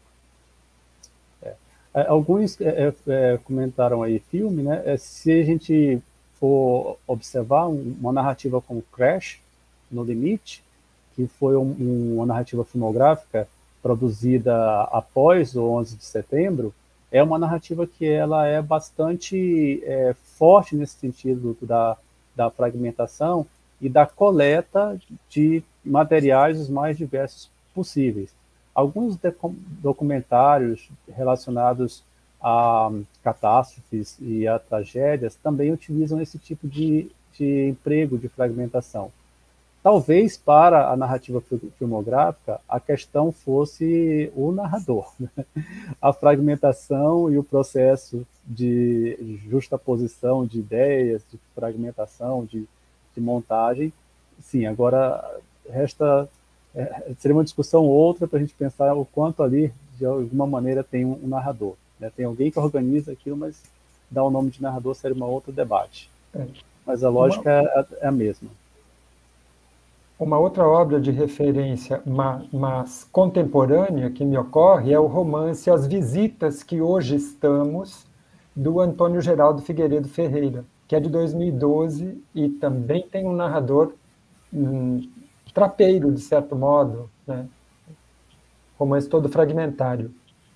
É. Alguns é, é, comentaram aí filme, né? É, se a gente for observar uma narrativa como Crash, No Limite, que foi um, uma narrativa filmográfica produzida após o onze de setembro, é uma narrativa que ela é bastante é, forte nesse sentido da, da fragmentação e da coleta de materiais os mais diversos possíveis. Alguns documentários relacionados a catástrofes e a tragédias também utilizam esse tipo de, de emprego de fragmentação. talvez para a narrativa filmográfica a questão fosse o narrador, né? A fragmentação e o processo de justaposição de ideias, de fragmentação, de, de montagem, sim, agora resta, é, seria uma discussão outra para a gente pensar o quanto ali, de alguma maneira, tem um, um narrador, né? Tem alguém que organiza aquilo, mas dar o nome de narrador seria uma outra debate. É. Mas a lógica Uma... é, é a mesma. Uma outra obra de referência, mas contemporânea, que me ocorre é o romance As Visitas que Hoje Estamos, do Antônio Geraldo Figueiredo Ferreira, que é de dois mil e doze e também tem um narrador um, trapeiro, de certo modo, né? Romance todo fragmentário.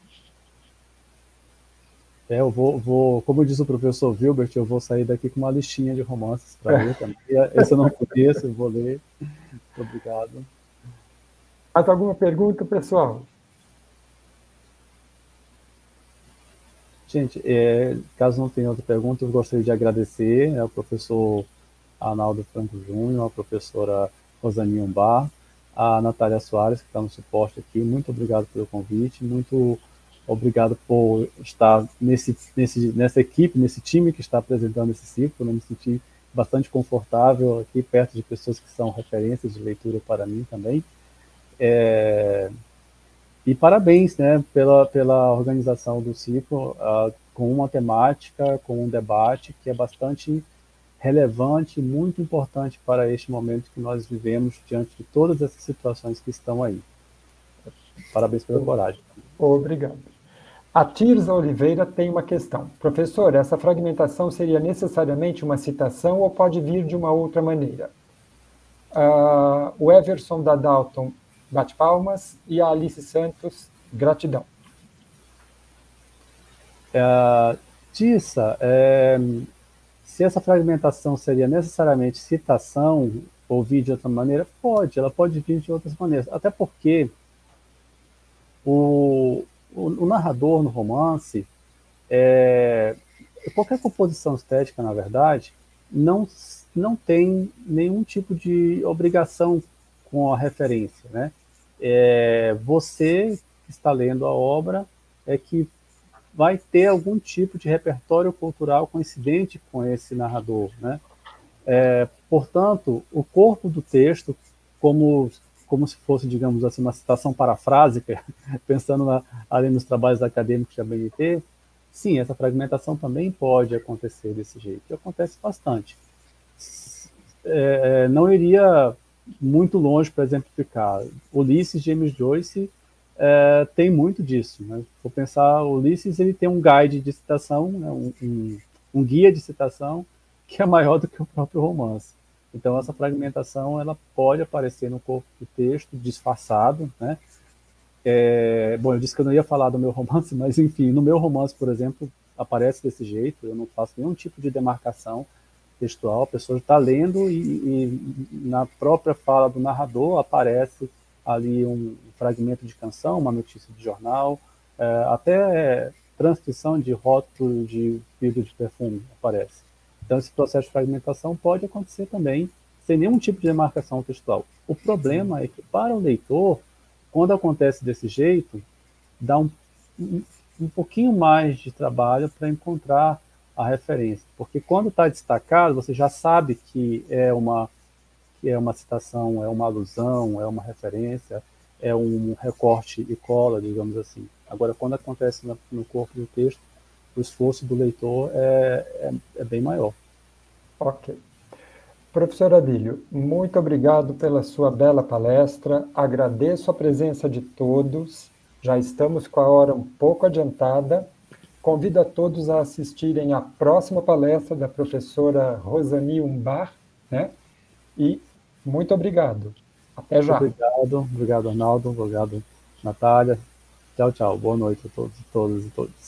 É, eu vou, vou, como diz o professor Wilbert, eu vou sair daqui com uma listinha de romances para ler também. Esse eu não conheço, eu vou ler. Muito obrigado. Mais alguma pergunta, pessoal? Gente, é, caso não tenha outra pergunta, eu gostaria de agradecer, né, ao professor Arnaldo Franco Júnior, a professora Rosani Umbar, a Natália Soares, que está no suporte aqui. Muito obrigado pelo convite, muito obrigado por estar nesse, nesse, nessa equipe, nesse time que está apresentando esse ciclo. Eu me senti bastante confortável aqui, perto de pessoas que são referências de leitura para mim também. É, e parabéns, né, pela, pela organização do ciclo, uh, com uma temática, com um debate que é bastante relevante, muito importante para este momento que nós vivemos diante de todas essas situações que estão aí. Parabéns pela coragem. Obrigado. A Tirza Oliveira tem uma questão. Professor, essa fragmentação seria necessariamente uma citação ou pode vir de uma outra maneira? Uh, o Everson da Dalton bate palmas e a Alice Santos, gratidão. É, Tissa, é, se essa fragmentação seria necessariamente citação ou vir de outra maneira, pode, ela pode vir de outras maneiras, até porque o, o, o narrador no romance, é, qualquer composição estética, na verdade, não, não tem nenhum tipo de obrigação com a referência, né? É, você que está lendo a obra é que vai ter algum tipo de repertório cultural coincidente com esse narrador, né? É, portanto, o corpo do texto, como, como se fosse, digamos assim, uma citação parafrásica, pensando na, ali nos trabalhos acadêmicos da B N T, sim, essa fragmentação também pode acontecer desse jeito, e acontece bastante. É, não iria muito longe para exemplificar. Ulisses, James Joyce, é, tem muito disso, né? Vou pensar, Ulisses, ele tem um guide de citação, né? um, um, um guia de citação que é maior do que o próprio romance. Então, essa fragmentação ela pode aparecer no corpo do texto, disfarçado, né? É, bom, eu disse que eu não ia falar do meu romance, mas, enfim, no meu romance, por exemplo, aparece desse jeito, eu não faço nenhum tipo de demarcação textual, a pessoa está lendo e, e na própria fala do narrador aparece ali um fragmento de canção, uma notícia de jornal, é, até transcrição de rótulo de vidro de perfume aparece. Então, esse processo de fragmentação pode acontecer também sem nenhum tipo de demarcação textual. O problema é que, para o leitor, quando acontece desse jeito, dá um, um, um pouquinho mais de trabalho para encontrar a referência, porque quando está destacado, você já sabe que é uma, que é uma citação, é uma alusão, é uma referência, é um recorte e cola, digamos assim. Agora, quando acontece no, no corpo do texto, o esforço do leitor é, é, é bem maior. Ok. Professor Abílio, muito obrigado pela sua bela palestra, agradeço a presença de todos, já estamos com a hora um pouco adiantada. Convido a todos a assistirem à próxima palestra da professora Rosani Umbar, né? E muito obrigado. Até já. Obrigado, obrigado, Arnaldo, obrigado, Natália. Tchau, tchau. Boa noite a todos, todas e todos.